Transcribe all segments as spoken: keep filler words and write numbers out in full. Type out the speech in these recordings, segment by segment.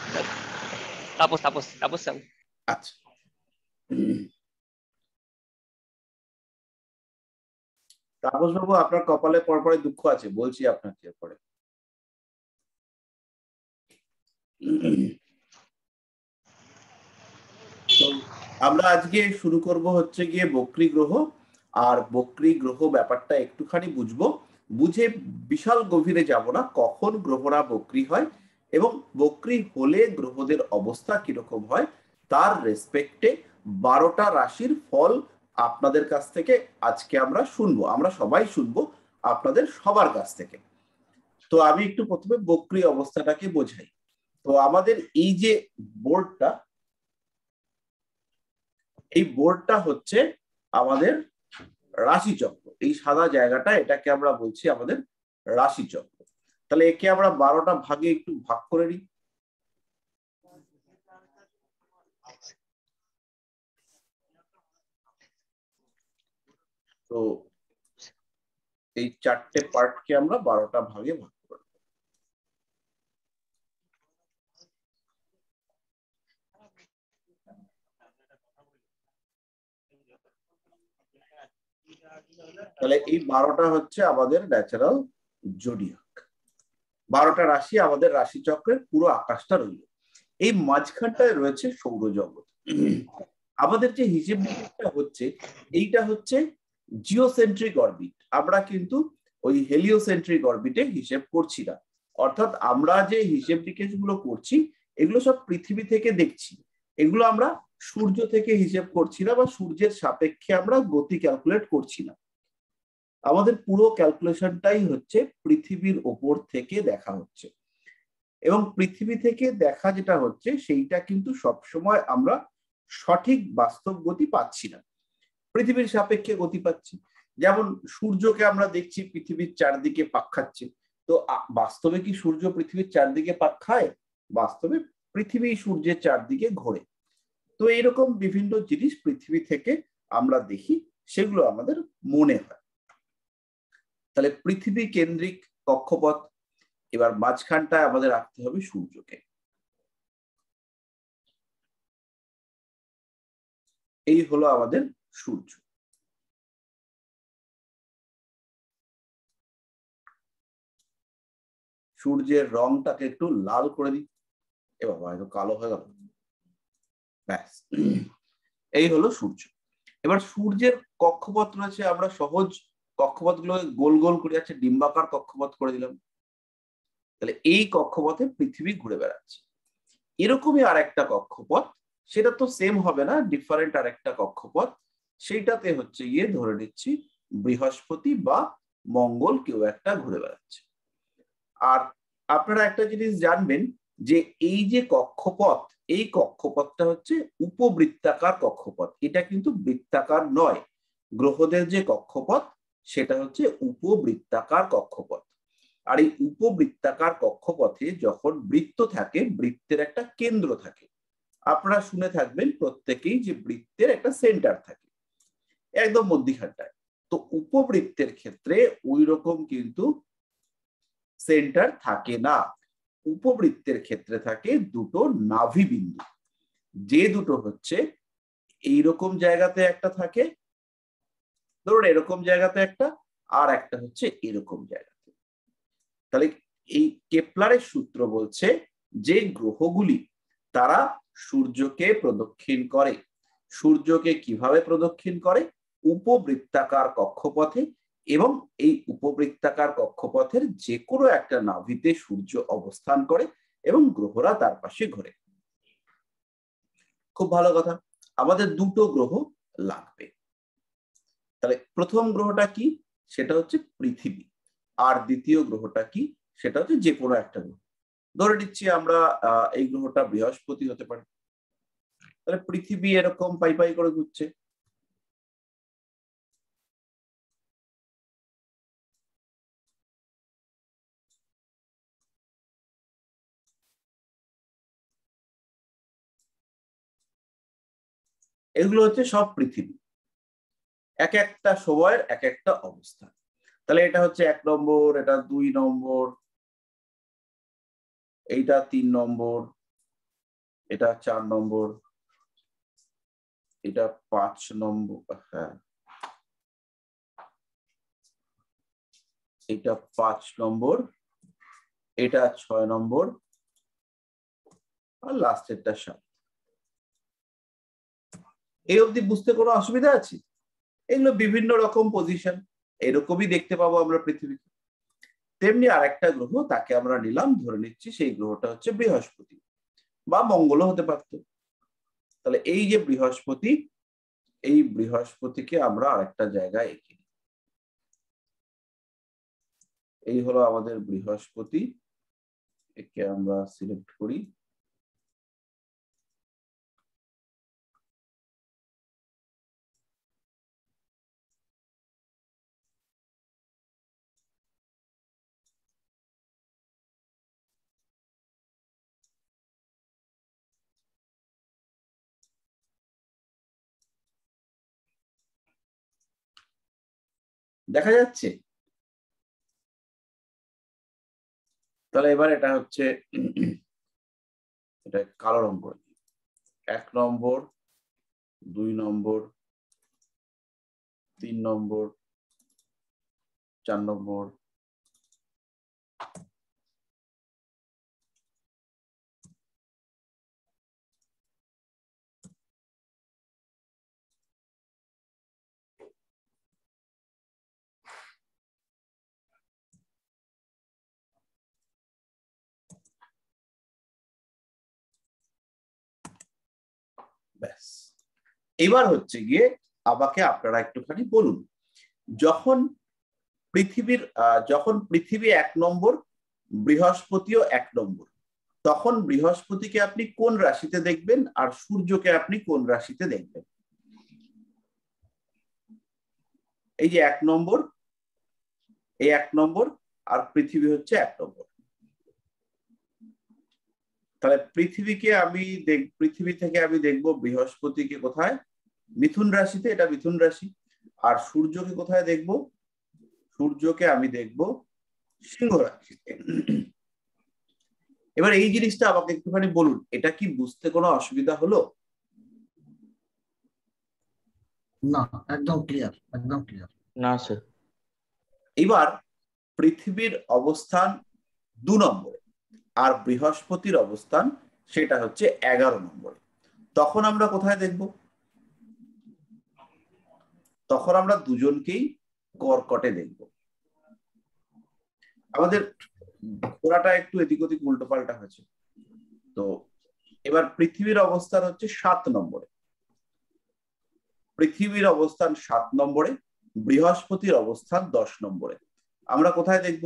Tapas Tapas Tapas sir. আচ্ছা, তাপস বাবু আপনার কপালে পরপরে দুঃখ আছে, বলছি আপনাকে পরে। তো আমরা আজকে শুরু করব হচ্ছে গিয়ে বক্রী গ্রহ। আর বক্রী গ্রহ ব্যাপারটা একটুখানি বুঝবো, বুঝে বিশাল গভীরে যাব না, কখন গ্রহরা বক্রী হয় এবং বক্রী হলে গ্রহদের অবস্থা কিরকম হয় তার রেসপেক্টে বারোটা রাশির ফল আপনাদের কাছ থেকে আজকে আমরা শুনবো, আমরা সবাই শুনবো আপনাদের সবার কাছ থেকে। তো আমি একটু প্রথমে বক্রী অবস্থাটাকে বোঝাই। তো আমাদের এই যে বোর্ডটা, এই বোর্ডটা হচ্ছে আমাদের রাশিচক্র। এই সাদা জায়গাটা, এটাকে আমরা বলছি আমাদের রাশিচক্র। তাহলে একে আমরা বারোটা ভাগে একটু ভাগ করে নিই। তো এই চারটে পার্টকে আমরা বারোটা ভাগে ভাগ করে দেব। তাহলে এই বারোটা হচ্ছে আমাদের ন্যাচারাল জোডিয়াক, বারোটা রাশি আমাদের রাশিচক্রের পুরো আকাশটা রইল। এই মাঝখানটায় রয়েছে সৌরজগৎ। আমাদের যে হিসেব নিকেশটা হচ্ছে, এইটা হচ্ছে জিওসেন্ট্রিক অরবিট। আমরা কিন্তু ওই হেলিওসেন্ট্রিক অরবিটে হিসেব করছি না। অর্থাৎ আমরা যে হিসেব নিকেশ গুলো করছি এগুলো সব পৃথিবী থেকে দেখছি, এগুলো আমরা সূর্য থেকে হিসেব করছি না বা সূর্যের সাপেক্ষে আমরা গতি ক্যালকুলেট করছি না। আমাদের পুরো ক্যালকুলেশনটাই হচ্ছে পৃথিবীর ওপর থেকে দেখা হচ্ছে, এবং পৃথিবী থেকে দেখা যেটা হচ্ছে সেইটা কিন্তু সবসময় আমরা সঠিক বাস্তব গতি পাচ্ছি না, পৃথিবীর সাপেক্ষে গতি পাচ্ছি। যেমন সূর্যকে আমরা দেখছি পৃথিবীর চারদিকে পাক খাচ্ছে, তো বাস্তবে কি সূর্য পৃথিবীর চারদিকে পাক খায়? বাস্তবে পৃথিবী সূর্যের চারদিকে ঘোরে। তো এরকম বিভিন্ন জিনিস পৃথিবী থেকে আমরা দেখি, সেগুলো আমাদের মনে হয়। তাহলে পৃথিবী কেন্দ্রিক কক্ষপথ, এবার মাঝখানটায় আমাদের রাখতে হবে সূর্যকে। এই হলো আমাদের সূর্য। সূর্যের রংটাকে একটু লাল করে দিই। এ বাবা, হয়তো কালো হয়ে গেল। ব্যাস, এই হলো সূর্য। এবার সূর্যের কক্ষপথ রয়েছে, আমরা সহজ কক্ষপথ গুলোকে গোল গোল করে যাচ্ছে, ডিম্বাকার কক্ষপথ করে দিলাম। তাহলে এই কক্ষপথে পৃথিবী ঘুরে বেড়াচ্ছে। এরকমই আর একটা কক্ষপথ, সেটা তো সেম হবে না, ডিফারেন্ট আর একটা কক্ষপথ, সেইটাতে হচ্ছে গিয়ে ধরে নিচ্ছি বৃহস্পতি বা মঙ্গল কেউ একটা ঘুরে বেড়াচ্ছে। আর আপনারা একটা জিনিস জানবেন যে এই যে কক্ষপথ, এই কক্ষপথটা হচ্ছে উপবৃত্তাকার কক্ষপথ, এটা কিন্তু বৃত্তাকার নয়। গ্রহদের যে কক্ষপথ সেটা হচ্ছে উপবৃত্তাকার কক্ষপথ। আর এই উপবৃত্তাকার কক্ষপথে যখন বৃত্ত থাকে, বৃত্তের একটা কেন্দ্র থাকে। আপনারা শুনে থাকবেন প্রত্যেকেই যে বৃত্তের একটা সেন্টার থাকে একদম মধ্যিখানটায়। তো উপবৃত্তের ক্ষেত্রে ওই রকম কিন্তু সেন্টার থাকে না। উপবৃত্তের ক্ষেত্রে থাকে দুটো নাভি বিন্দু, যে দুটো হচ্ছে এইরকম জায়গাতে একটা থাকে, ধরুন এরকম জায়গাতে একটা, আর একটা হচ্ছে এরকম জায়গাতে। তাহলে এই কেপলারের সূত্র বলছে যে গ্রহগুলি তারা সূর্যকে প্রদক্ষিণ করে। সূর্যকে কিভাবে প্রদক্ষিণ করে? উপবৃত্তাকার কক্ষপথে, এবং এই উপবৃত্তাকার কক্ষপথের যে কোনো একটা নাভিতে সূর্য অবস্থান করে এবং গ্রহরা তার পাশে ঘোরে। খুব ভালো কথা, আমাদের দুটো গ্রহ লাগবে। তাহলে প্রথম গ্রহটা কি? সেটা হচ্ছে পৃথিবী। আর দ্বিতীয় গ্রহটা কি? সেটা হচ্ছে যে কোনো একটা গ্রহ। ধরে নিচ্ছি আমরা আহ এই গ্রহটা বৃহস্পতি হতে পারে। তাহলে পৃথিবী এরকম পাই পাই করে ঘুরছে, এগুলো হচ্ছে সব পৃথিবী, এক একটা সময়ের এক একটা অবস্থান। তাহলে এটা হচ্ছে এক নম্বর, এটা দুই নম্বর, এইটা তিন নম্বর, এটা চার নম্বর, এটা পাঁচ নম্বর, হ্যাঁ এটা পাঁচ নম্বর, এটা ছয় নম্বর, আর লাস্টেরটা সাত। এই অবধি বুঝতে কোনো অসুবিধা আছে? এগুলো বিভিন্ন রকম পজিশন, এরকমই দেখতে পাবো আমরা পৃথিবীতে। তেমনি আরেকটা গ্রহ, তাকে আমরা নিলাম, ধরে নিচ্ছি সেই গ্রহটা হচ্ছে বৃহস্পতি বা মঙ্গলও হতে পারত। তাহলে এই যে বৃহস্পতি, এই বৃহস্পতিকে আমরা আরেকটা জায়গায় এঁকে নিই। এই হলো আমাদের বৃহস্পতি, একে আমরা সিলেক্ট করি। দেখা যাচ্ছে? তাহলে এবার এটা হচ্ছে, এটা কালো রং করে দিই। এক নম্বর, দুই নম্বর, তিন নম্বর, চার নম্বর, ব্যাস। এবার হচ্ছে গিয়ে আমাকে আপনারা একটুখানি বলুন, যখন পৃথিবীর যখন পৃথিবী এক নম্বর, বৃহস্পতিও এক নম্বর, তখন বৃহস্পতিকে আপনি কোন রাশিতে দেখবেন আর সূর্যকে আপনি কোন রাশিতে দেখবেন? এই যে এক নম্বর, এই এক নম্বর, আর পৃথিবী হচ্ছে এক নম্বর। তাহলে পৃথিবীকে আমি দেখ পৃথিবী থেকে আমি দেখবো বৃহস্পতিকে কোথায়? মিথুন রাশিতে, এটা মিথুন রাশি। আর সূর্যকে কোথায় দেখবো? সূর্যকে আমি দেখবো সিংহ রাশিতে। এবার এই জিনিসটা আমাকে একটুখানি বলুন, এটা কি বুঝতে কোনো অসুবিধা হলো? না, একদম ক্লিয়ার, একদম ক্লিয়ার। না স্যার। এবার পৃথিবীর অবস্থান দু নম্বরে আর বৃহস্পতির অবস্থান সেটা হচ্ছে এগারো নম্বরে, তখন আমরা কোথায় দেখব? তখন আমরা দুজনকেই কর্কটে দেখব। আমাদের ঘোড়াটা একটু এদিক ওদিক উল্টো পাল্টা হয়েছে। তো এবার পৃথিবীর অবস্থান হচ্ছে সাত নম্বরে, পৃথিবীর অবস্থান সাত নম্বরে, বৃহস্পতির অবস্থান দশ নম্বরে। আমরা কোথায় দেখব?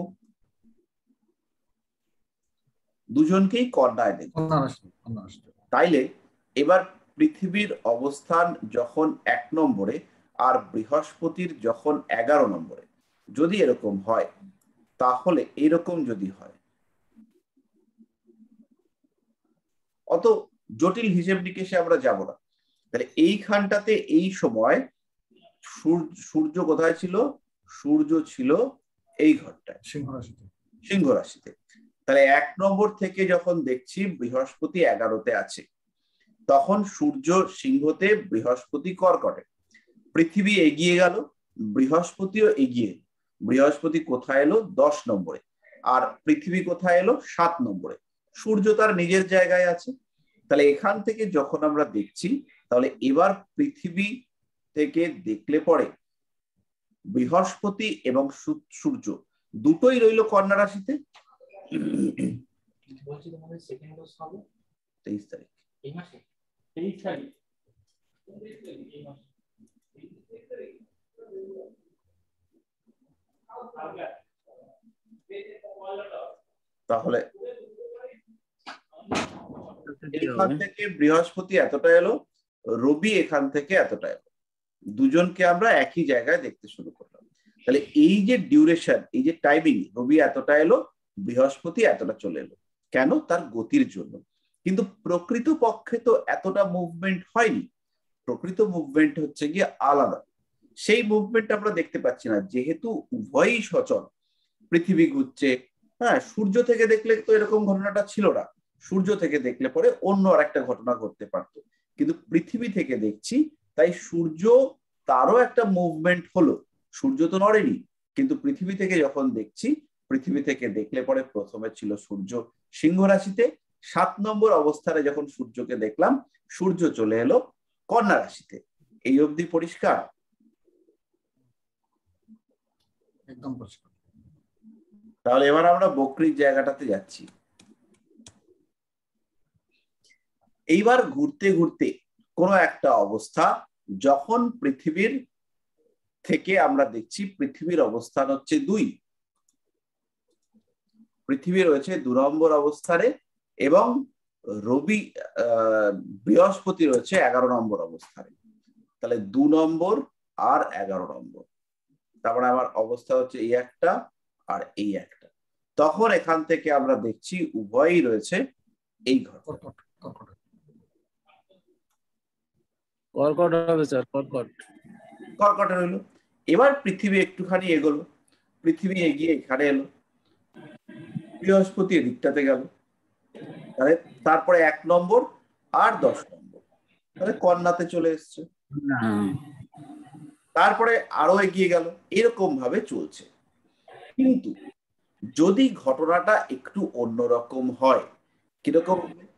দুজনকেই কন্যায় দেখব। তাইলে এবার পৃথিবীর অবস্থান যখন এক নম্বরে আর বৃহস্পতির যখন এগারো নম্বরে, যদি এরকম হয়, তাহলে এরকম যদি হয়, অত জটিল হিসেব নিকেশে আমরা যাব না। তাহলে এইখানটাতে এই সময় সূর্য কোথায় ছিল? সূর্য ছিল এই ঘরটায়, সিংহ রাশিতে। সিংহ রাশিতে। তাহলে এক নম্বর থেকে যখন দেখছি বৃহস্পতি এগারোতে আছে, তখন সূর্য সিংহতে, বৃহস্পতি কর্কটে। পৃথিবী এগিয়ে গেল, বৃহস্পতিও এগিয়ে। বৃহস্পতি কোথায় এলো? দশ নম্বরে। আর পৃথিবী কোথায় এলো? সাত নম্বরে। সূর্য তার নিজের জায়গায় আছে। তাহলে এখান থেকে যখন আমরা দেখছি, তাহলে এবার পৃথিবী থেকে দেখলে পরে বৃহস্পতি এবং সূর্য দুটোই রইল কন্যা রাশিতে। তেইশ তারিখ এই মাসে, তেইশ তারিখ তাহলে এখান থেকে বৃহস্পতি এতটা এলো, রবি এখান থেকে এতটা এলো, দুজনকে আমরা একই জায়গায় দেখতে শুরু করলাম। তাহলে এই যে ডিউরেশন, এই যে টাইমিং, রবি এতটা এলো, বৃহস্পতি এতটা চলে এলো, কেন? তার গতির জন্য। কিন্তু প্রকৃত পক্ষে তো এতটা মুভমেন্ট হয়নি, প্রকৃত মুভমেন্ট হচ্ছে গিয়ে আলাদা। সেই মুভমেন্ট আমরা দেখতে পাচ্ছি না, যেহেতু উভয়ই সচল। পৃথিবী ঘুরছে, হ্যাঁ, সূর্য থেকে দেখলে তো এরকম ঘটনাটা ছিল না। সূর্য থেকে দেখলে পরে অন্য আর একটা ঘটনা ঘটতে পারতো, কিন্তু পৃথিবী থেকে দেখছি তাই সূর্য তারও একটা মুভমেন্ট হলো, সূর্য তো নড়েনি, কিন্তু পৃথিবী থেকে যখন দেখছি, পৃথিবী থেকে দেখলে পরে প্রথমে ছিল সূর্য সিংহ রাশিতে, সাত নম্বর অবস্থানে যখন সূর্যকে দেখলাম সূর্য চলে এলো কন্যা রাশিতে। এই অবধি পরিষ্কার? একদম পরিষ্কার। তাহলে এবার আমরা বকরির জায়গাটাতে যাচ্ছি। এইবার ঘুরতে ঘুরতে কোনো একটা অবস্থা যখন পৃথিবীর থেকে আমরা দেখছি পৃথিবীর অবস্থান হচ্ছে দুই, পৃথিবী রয়েছে দু নম্বর অবস্থানে এবং রবি আহ বৃহস্পতি রয়েছে এগারো নম্বর অবস্থানে। তাহলে দু নম্বর আর এগারো নম্বর, তারপরে আমার অবস্থা হচ্ছে এই একটা আর এই একটা। তখন এখান থেকে আমরা দেখছি উভয়ই রয়েছে এই ঘর, কর্কট হবে স্যার, কর্কট কর্কটে রইল। এবার পৃথিবী একটুখানি এগোলো, পৃথিবী এগিয়ে এখানে এলো, বৃহস্পতি এদিকটাতে গেল, তাহলে তারপরে এক নম্বর আর দশ নম্বর, তাহলে কন্যাতে চলে এসছে, তারপরে আরো এগিয়ে গেল, এরকম ভাবে চলছে। কিন্তু যদি ঘটনাটা একটু অন্যরকম হয়, কিরকম?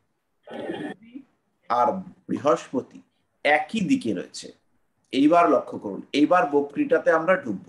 আর বৃহস্পতি একই দিকে রয়েছে। এইবার লক্ষ্য করুন, এইবার বকরিটাতে আমরা ঢুকবো।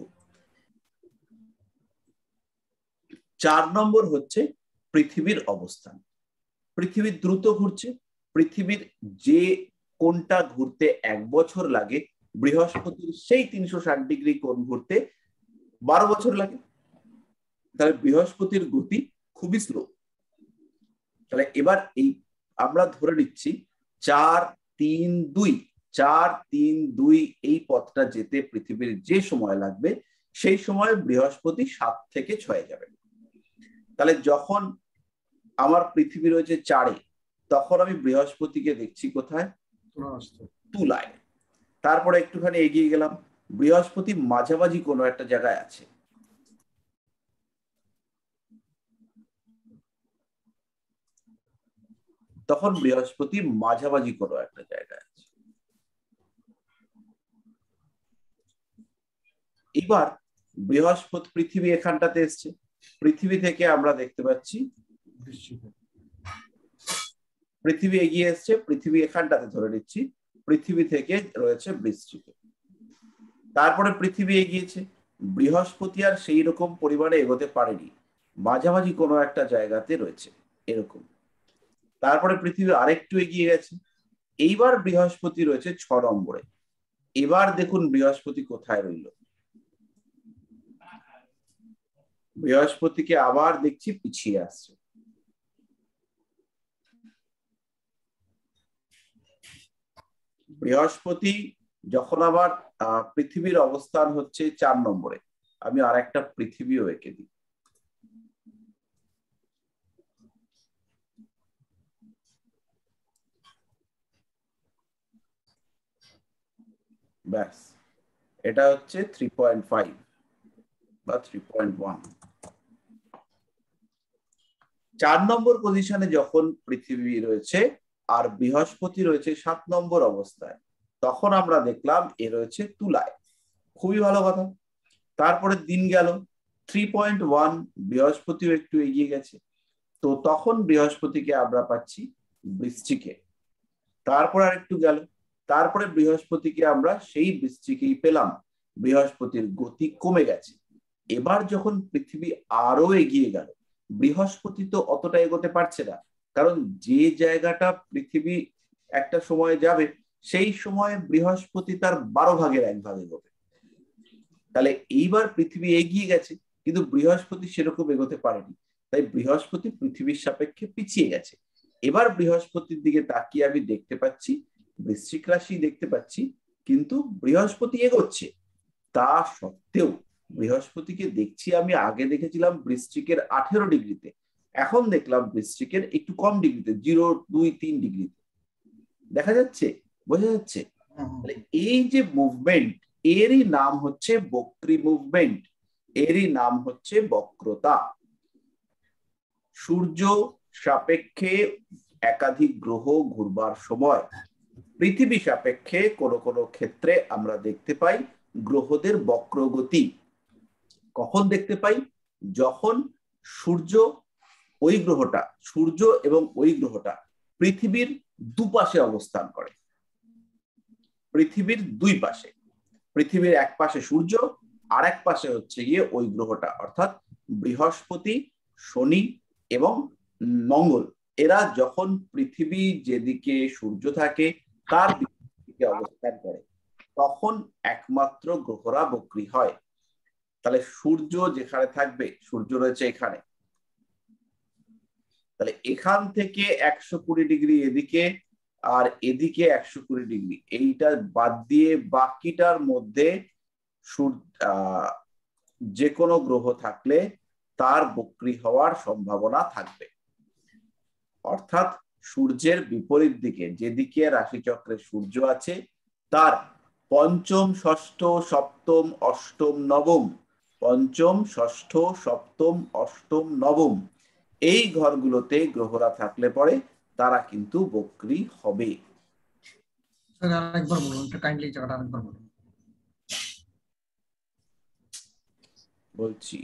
চার নম্বর হচ্ছে পৃথিবীর অবস্থান। পৃথিবী দ্রুত ঘুরছে, পৃথিবীর যে কোণটা ঘুরতে এক বছর লাগে, বৃহস্পতির সেই তিনশো ষাট ডিগ্রি কোণ ঘুরতে বারো বছর লাগে। তাহলে বৃহস্পতির গতি খুবই স্লো। তাহলে এবার এই আমরা ধরে নিচ্ছি চার তিন দুই, চার তিন দুই এই পথটা যেতে পৃথিবীর যে সময় লাগবে সেই সময় বৃহস্পতি সাত থেকে ছয়ে যাবে। তাহলে যখন আমার পৃথিবী রয়েছে চারে, তখন আমি বৃহস্পতিকে দেখছি কোথায়? তুলায়। তারপরে একটুখানি এগিয়ে গেলাম, বৃহস্পতি মাঝামাঝি কোনো একটা জায়গায় আছে। তখন বৃহস্পতি মাঝামাঝি কোনো একটা জায়গায় আছে। এবার বৃহস্পতি পৃথিবী এখানটাতে এসছে, পৃথিবী থেকে আমরা দেখতে পাচ্ছি পৃথিবী এগিয়ে এসছে, পৃথিবী এখানটাতে ধরে নিচ্ছি, পৃথিবী থেকে রয়েছে বৃশ্চিকে। তারপরে পৃথিবী এগিয়েছে, বৃহস্পতি আর সেই রকম পরিমাণে এগোতে পারেনি, মাঝামাঝি কোনো একটা জায়গাতে রয়েছে এরকম। তারপরে পৃথিবী আরেকটু এগিয়ে গেছে, এইবার বৃহস্পতি রয়েছে ছ নম্বরে। এবার দেখুন বৃহস্পতি কোথায় রইল, বৃহস্পতিকে আবার দেখছি পিছিয়ে আসছে। বৃহস্পতি যখন আবার পৃথিবীর অবস্থান হচ্ছে চার নম্বরে, আমি আর একটা পৃথিবীও এঁকে দিই। ব্যাস, এটা হচ্ছে থ্রি পয়েন্ট ফাইভ বা থ্রি পয়েন্ট ওয়ান। চার নম্বর পজিশনে যখন পৃথিবী রয়েছে আর বৃহস্পতি রয়েছে সাত নম্বর অবস্থায়, তখন আমরা দেখলাম এ রয়েছে তুলায়। খুবই ভালো কথা। তারপরে দিন গেল, থ্রি পয়েন্ট ওয়ান, বৃহস্পতিও একটু এগিয়ে গেছে, তো তখন বৃহস্পতিকে আমরা পাচ্ছি বৃশ্চিকে। তারপর আর একটু গেল, তারপরে বৃহস্পতিকে আমরা সেই বৃশ্চিকেই পেলাম, বৃহস্পতির গতি কমে গেছে। এবার যখন পৃথিবী আরো এগিয়ে গেল, বৃহস্পতি তো অতটা এগোতে পারছে না, কারণ যে জায়গাটা পৃথিবী একটা সময় যাবে সেই সময় বৃহস্পতি তার বারো ভাগের এক ভাগ এগোবে। তাহলে এইবার পৃথিবী এগিয়ে গেছে কিন্তু বৃহস্পতি সেরকম এগোতে পারেনি, তাই বৃহস্পতি পৃথিবীর সাপেক্ষে পিছিয়ে গেছে। এবার বৃহস্পতির দিকে তাকিয়ে আমি দেখতে পাচ্ছি বৃশ্চিক রাশি দেখতে পাচ্ছি, কিন্তু বৃহস্পতি এগোচ্ছে। তা সত্ত্বেও বৃহস্পতিকে দেখছি আমি আগে দেখেছিলাম বৃশ্চিকের আঠেরো ডিগ্রিতে, এখন দেখলাম বৃশ্চিকের একটু কম ডিগ্রিতে, জিরো দুই তিন ডিগ্রিতে। দেখা যাচ্ছে, বোঝা যাচ্ছে? এই যে মুভমেন্ট, এরই নাম হচ্ছে বক্রী মুভমেন্ট, এরই নাম হচ্ছে বক্রতা। সূর্য সাপেক্ষে একাধিক গ্রহ ঘুরবার সময় পৃথিবী সাপেক্ষে কোন কোন ক্ষেত্রে আমরা দেখতে পাই গ্রহদের বক্রগতি। কখন দেখতে পাই? যখন সূর্য ওই গ্রহটা সূর্য এবং ওই গ্রহটা পৃথিবীর দুপাশে অবস্থান করে। পৃথিবীর দুই পাশে, পৃথিবীর এক পাশে সূর্য, আর এক পাশে হচ্ছে গিয়ে ওই গ্রহটা, অর্থাৎ বৃহস্পতি, শনি এবং মঙ্গল। এরা যখন পৃথিবী যেদিকে সূর্য থাকে তার দিকে অবস্থান করে তখন একমাত্র গ্রহরা বক্রী হয়। তাহলে সূর্য যেখানে থাকবে, সূর্য রয়েছে এখানে, তাহলে এখান থেকে একশো কুড়ি ডিগ্রি এদিকে আর এদিকে একশো কুড়ি ডিগ্রি, এইটা বাদ দিয়ে বাকিটার মধ্যে যে কোনো গ্রহ থাকলে তার বক্রী হওয়ার সম্ভাবনা থাকবে। অর্থাৎ সূর্যের বিপরীত দিকে যেদিকে রাশিচক্রে সূর্য আছে তার পঞ্চম, ষষ্ঠ, সপ্তম, অষ্টম, নবম, পঞ্চম, ষষ্ঠ, সপ্তম, অষ্টম, নবম এই ঘরগুলোতে গ্রহরা থাকলে পরে তারা কিন্তু বক্রী হবে। আরেকবার বলুন, কাইন্ডলি জায়গাটা আরেকবার বলুন। বলছি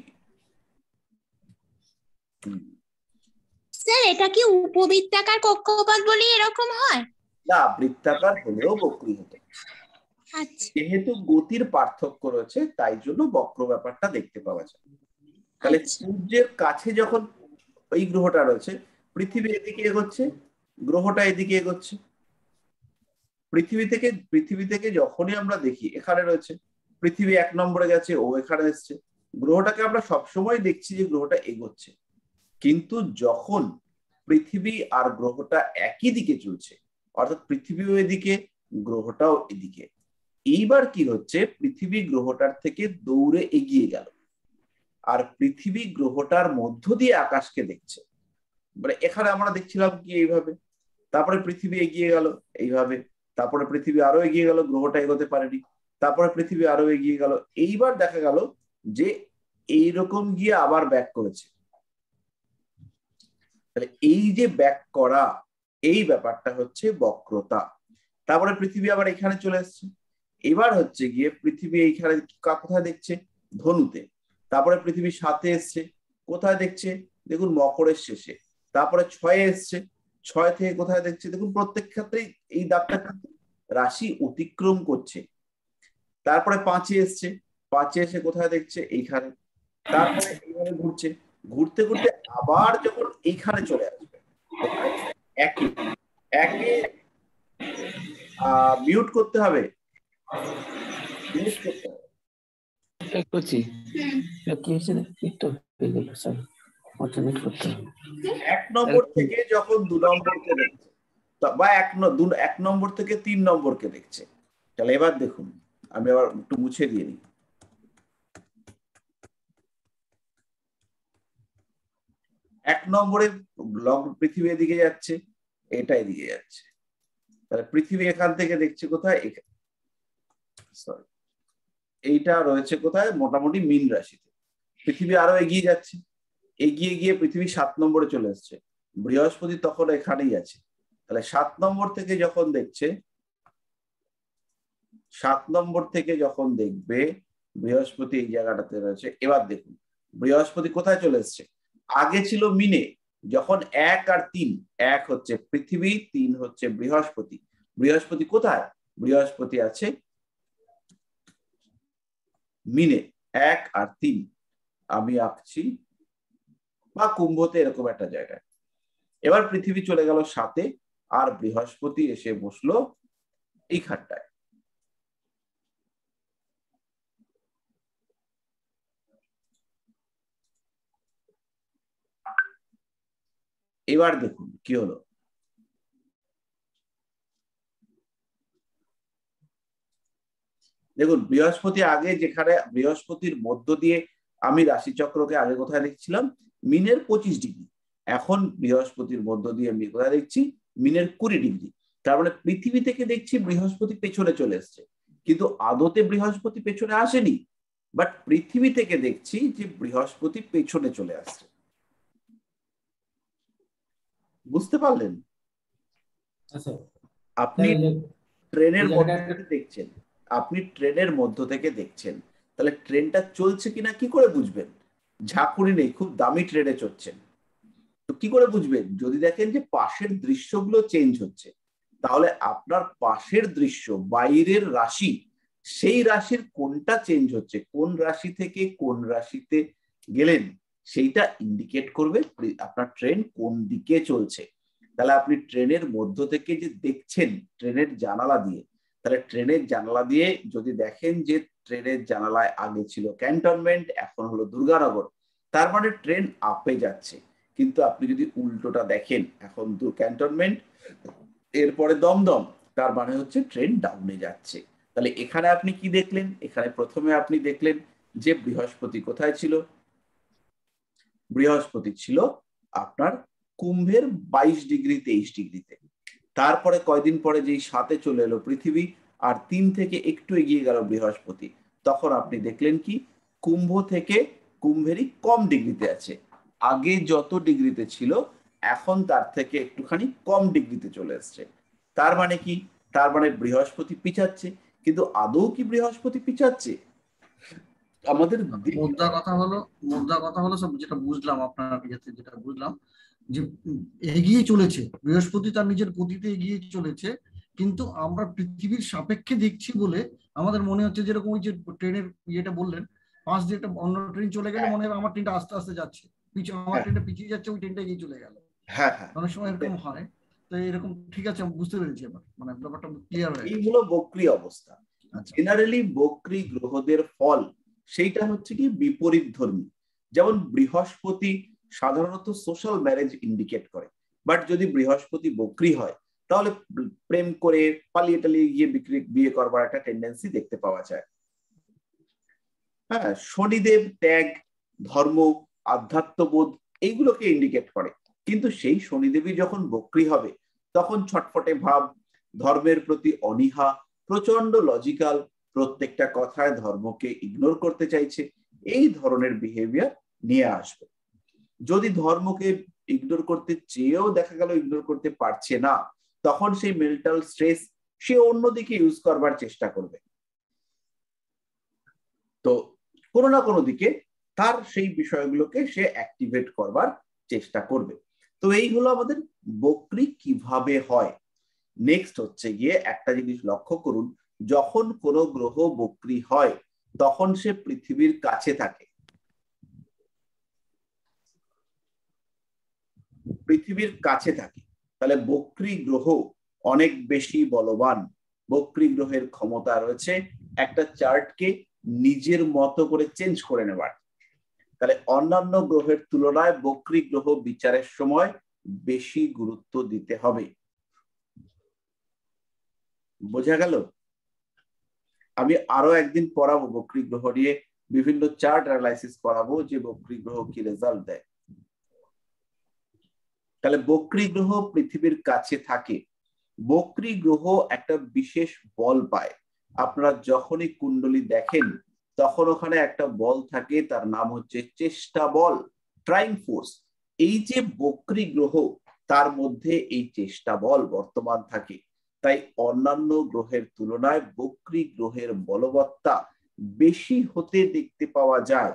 স্যার, এটা কি উপবৃত্তাকার কক্ষপথ বলি এরকম হয়? না, বৃত্তাকার হলেও বক্রী হতো। যেহেতু গতির পার্থক্য রয়েছে তাই জন্য বক্র ব্যাপারটা দেখতে পাওয়া যায়। তাহলে সূর্যের কাছে যখন ওই গ্রহটা রয়েছে, পৃথিবী এদিকে এগোচ্ছে, গ্রহটা এদিকে এগোচ্ছে। পৃথিবী থেকে পৃথিবী থেকে যখনই আমরা দেখি এখানে রয়েছে, পৃথিবী এক নম্বরে গেছে, ও এখানে এসছে, গ্রহটাকে আমরা সবসময় দেখছি যে গ্রহটা এগোচ্ছে। কিন্তু যখন পৃথিবী আর গ্রহটা একই দিকে চলছে, অর্থাৎ পৃথিবীও এদিকে, গ্রহটাও এদিকে, এইবার কি হচ্ছে, পৃথিবী গ্রহটার থেকে দৌড়ে এগিয়ে গেল আর পৃথিবী গ্রহটার মধ্য দিয়ে আকাশকে দেখছে। মানে এখানে আমরা দেখছিলাম কি এইভাবে, তারপরে পৃথিবী এগিয়ে গেল এইভাবে, তারপরে পৃথিবী আরো এগিয়ে গেল, গ্রহটা এগোতে পারেনি, তারপরে পৃথিবী আরো এগিয়ে গেল, এইবার দেখা গেল যে এইরকম গিয়ে আবার ব্যাক করেছে। তাহলে এই যে ব্যাক করা, এই ব্যাপারটা হচ্ছে বক্রতা। তারপরে পৃথিবী আবার এখানে চলে আসছে, এবার হচ্ছে গিয়ে পৃথিবী এইখানে কোথায় দেখছে, ধনুতে। তারপরে পৃথিবী সাথে এসছে, কোথায় দেখছে, দেখুন মকরের শেষে। তারপরে ছয়ে এসছে, ছয় থেকে কোথায় দেখছে, দেখুন প্রত্যেক ক্ষেত্রেই এই দাগটা রাশি অতিক্রম করছে। তারপরে পাঁচে এসছে, পাঁচে এসে কোথায় দেখছে, এইখানে। তারপরে এইভাবে ঘুরছে, ঘুরতে ঘুরতে আবার যখন এইখানে চলে আসবে, একে একে আহ মিউট করতে হবে, মিউট করতে হবে। এক নম্বর থেকে যখন দু নম্বরকে দেখছে বা এক এক নম্বর থেকে তিন নম্বরকে দেখছে, তাহলে এবার দেখুন, আমি আবার একটু মুছে দিয়ে দিই। এক নম্বরে পৃথিবী এদিকে যাচ্ছে, এটা এদিকে যাচ্ছে, তাহলে পৃথিবী এখান থেকে দেখছে কোথায়, সরি এইটা রয়েছে কোথায়, মোটামুটি মীন রাশিতে। পৃথিবী আরো এগিয়ে যাচ্ছে, এগিয়ে গিয়ে পৃথিবী সাত নম্বরে চলে আসছে, বৃহস্পতি তখন এখানেই আছে। তাহলে সাত নম্বর থেকে যখন দেখছে, সাত নম্বর থেকে যখন দেখবে বৃহস্পতি এই জায়গাটাতে রয়েছে, এবার দেখুন বৃহস্পতি কোথায় চলে এসছে, আগে ছিল মিনে, যখন এক আর তিন, এক হচ্ছে পৃথিবী, তিন হচ্ছে বৃহস্পতি। বৃহস্পতি কোথায়, বৃহস্পতি আছে মিনে, এক আর তিন আমি আঁকছি, বা কুম্ভতে এরকম একটা জায়গায়। এবার পৃথিবী চলে গেল সাথে, আর বৃহস্পতি এসে বসলো এইখানটায়। এবার দেখুন কি হলো, দেখুন বৃহস্পতি আগে যেখানে, বৃহস্পতির মধ্য দিয়ে আমি রাশিচক্রকে আগে কোথায় দেখছিলাম, মিনের পঁচিশ ডিগ্রি, এখন বৃহস্পতির মধ্য দিয়ে আমি কোথায় দেখছি, মিনের কুড়ি ডিগ্রি। তার মানে পৃথিবী থেকে দেখছি বৃহস্পতি পেছনে চলে এসছে, কিন্তু আদতে বৃহস্পতি পেছনে আসেনি, বাট পৃথিবী থেকে দেখছি যে বৃহস্পতি পেছনে চলে আসছে। বুঝতে পারলেন? আচ্ছা আপনি তাহলে ট্রেনের এই মধ্যে জায়গাটা থেকে দেখছেন, আপনি ট্রেনের মধ্য থেকে দেখছেন, তাহলে ট্রেনটা চলছে কিনা কি করে বুঝবেন? ঝাঁকুনি নেই, খুব দামি ট্রেনে চড়ছেন, তো কি করে বুঝবেন? যদি দেখেন যে পাশের দৃশ্যগুলো চেঞ্জ হচ্ছে, তাহলে আপনার পাশের দৃশ্য, বাইরের রাশি, সেই রাশির কোনটা চেঞ্জ হচ্ছে, কোন রাশি থেকে কোন রাশিতে গেলেন, সেইটা ইন্ডিকেট করবে আপনার ট্রেন কোন দিকে চলছে। তাহলে আপনি ট্রেনের মধ্য থেকে যে দেখছেন ট্রেনের জানালা দিয়ে, তাহলে ট্রেনের জানালা দিয়ে যদি দেখেন যে ট্রেনের জানালায় আগে ছিল ক্যান্টনমেন্ট, এখন হলো দুর্গানগর, তার মানে ট্রেন আপে যাচ্ছে। কিন্তু আপনি যদি উল্টোটা দেখেন, এখন ক্যান্টনমেন্ট, এরপরে দমদম, তার মানে হচ্ছে ট্রেন ডাউনে যাচ্ছে। তাহলে এখানে আপনি কি দেখলেন? এখানে প্রথমে আপনি দেখলেন যে বৃহস্পতি কোথায় ছিল? বৃহস্পতি ছিল আপনার কুম্ভের বাইশ ডিগ্রি তেইশ ডিগ্রিতে। তারপরে কয়দিন পরে যেই সাথে চলে এলো পৃথিবী, আর তিন থেকে একটু এগিয়ে গেল বৃহস্পতি, তখন আপনি দেখলেন কি কুম্ভ থেকে কুম্ভেরই কম ডিগ্রিতে আছে। আগে যত ডিগ্রিতে ছিল এখন তার থেকে একটুখানি কম ডিগ্রিতে চলে এসছে। তার মানে কি? তার মানে বৃহস্পতি পিছাচ্ছে। কিন্তু আদৌ কি বৃহস্পতি পিছাচ্ছে? আমাদের মোদ্দা কথা হলো মোদ্দা কথা হলো সব যেটা বুঝলাম আপনার কাছে, যেটা বুঝলাম যে উম, এগিয়ে চলেছে বৃহস্পতি তার নিজের গতিতে এগিয়ে চলেছে, কিন্তু আমরা পৃথিবীর সাপেক্ষে দেখছি বলে আমাদের মনে হচ্ছে, যেরকম ওই যে ট্রেনের ইয়েটা বললেন, পাশ দিয়ে একটা অন্য ট্রেন চলে গেলে মনে হয় আমার ট্রেনটা আস্তে আস্তে যাচ্ছে, পিছু আমার হ্যাঁ ট্রেনটা পিছিয়ে যাচ্ছে, ওই ট্রেনটা এগিয়ে চলে গেল। হ্যাঁ হ্যাঁ অনেক সময় এরকম হয়। তো এরকম ঠিক আছে, আমি বুঝতে পেরেছি এবার, মানে ব্যাপারটা ক্লিয়ার হয়ে এই গেছে। হলো বক্রী অবস্থা। আচ্ছা। জেনারেলি বক্রী গ্রহদের ফল সেইটা হচ্ছে কি বিপরীত ধর্মী। যেমন বৃহস্পতি সাধারণত সোশ্যাল ম্যারেজ ইন্ডিকেট করে, বাট যদি বৃহস্পতি বক্রী হয় তাহলে প্রেম করে পালিয়ে টালিয়ে গিয়ে বিক্রি বিয়ে করবার একটা টেন্ডেন্সি দেখতে পাওয়া যায়। হ্যাঁ, শনিদেব ত্যাগ, ধর্ম, আধ্যাত্মবোধ এইগুলোকে ইন্ডিকেট করে। কিন্তু সেই শনিদেবী যখন বক্রী হবে তখন ছটফটে ভাব, ধর্মের প্রতি অনীহা, প্রচন্ড লজিক্যাল, প্রত্যেকটা কথায় ধর্মকে ইগনোর করতে চাইছে, এই ধরনের বিহেভিয়ার নিয়ে আসবে। যদি ধর্মকে ইগনোর করতে চেয়েও দেখা গেল ইগনোর করতে পারছে না, তখন সেই মেন্টাল স্ট্রেস সে অন্যদিকে ইউজ করবার চেষ্টা করবে। তো কোনো না কোনো দিকে তার সেই বিষয়গুলোকে সে অ্যাক্টিভেট করবার চেষ্টা করবে। তো এই হলো আমাদের বক্রী কিভাবে হয়। নেক্সট হচ্ছে গিয়ে একটা জিনিস লক্ষ্য করুন, যখন কোনো গ্রহ বক্রী হয় তখন সে পৃথিবীর কাছে থাকে। পৃথিবীর কাছে থাকে তাহলে বক্রী গ্রহ অনেক বেশি বলবান। বক্রী গ্রহের ক্ষমতা রয়েছে একটা চার্টকে নিজের মতো করে চেঞ্জ করে নেবার। তাহলে অন্যান্য গ্রহের তুলনায় বক্রী গ্রহ বিচারের সময় বেশি গুরুত্ব দিতে হবে। বোঝা গেল? আমি আরো একদিন পড়াবো বক্রী গ্রহ নিয়ে, বিভিন্ন চার্ট অ্যানালাইসিস করাবো যে বক্রী গ্রহ কি রেজাল্ট দেয়। তাহলে বক্রী গ্রহ পৃথিবীর কাছে থাকে। বক্রী গ্রহ একটা বিশেষ বল পায়। আপনারা যখনই কুণ্ডলী দেখেন তখন ওখানে একটা বল থাকে, তার নাম হচ্ছে চেষ্টা বল, ট্রাইং ফোর্স। এই যে বক্রী গ্রহ, তার মধ্যে এই চেষ্টা বল বর্তমান থাকে। তাই অন্যান্য গ্রহের তুলনায় বক্রী গ্রহের বলবত্তা বেশি হতে দেখতে পাওয়া যায়।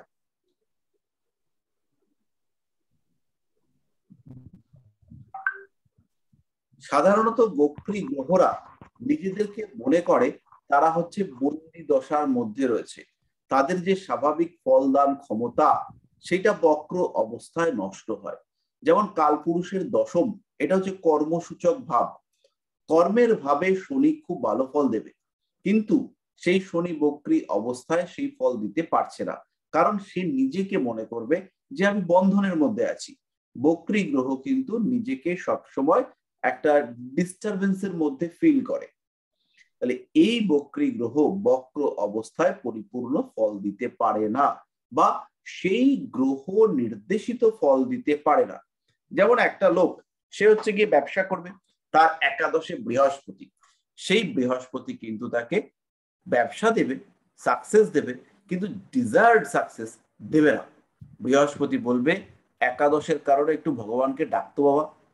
সাধারণত বক্রী গ্রহরা নিজেদেরকে মনে করে তারা হচ্ছে বন্দি দশার মধ্যে রয়েছে, তাদের যে স্বাভাবিক ফলদান ক্ষমতা সেটা বক্র অবস্থায় নষ্ট হয়। যেমন কালপুরুষের দশম, এটা হচ্ছে কর্মসূচক ভাব। কর্মের ভাবে শনি খুব ভালো ফল দেবে, কিন্তু সেই শনি বক্রী অবস্থায় সেই ফল দিতে পারছে না, কারণ সে নিজেকে মনে করবে যে আমি বন্ধনের মধ্যে আছি। বক্রী গ্রহ কিন্তু নিজেকে সবসময় একটা ডিস্টারবেন্সের মধ্যে ফিল করে। তাহলে এই বক্রী গ্রহ বক্র অবস্থায় পরিপূর্ণ ফল দিতে পারে না, বা সেই গ্রহ নির্দেশিত ফল দিতে পারে না। যেমন একটা লোক, সে হচ্ছে গিয়ে ব্যবসা করবে, তার একাদশে বৃহস্পতি, সেই বৃহস্পতি কিন্তু তাকে ব্যবসা দেবে, সাকসেস দেবে, কিন্তু ডিজায়ার্ড সাকসেস দেবে না। বৃহস্পতি বলবে একাদশের কারণে একটু ভগবানকে ডাকতো বাবা,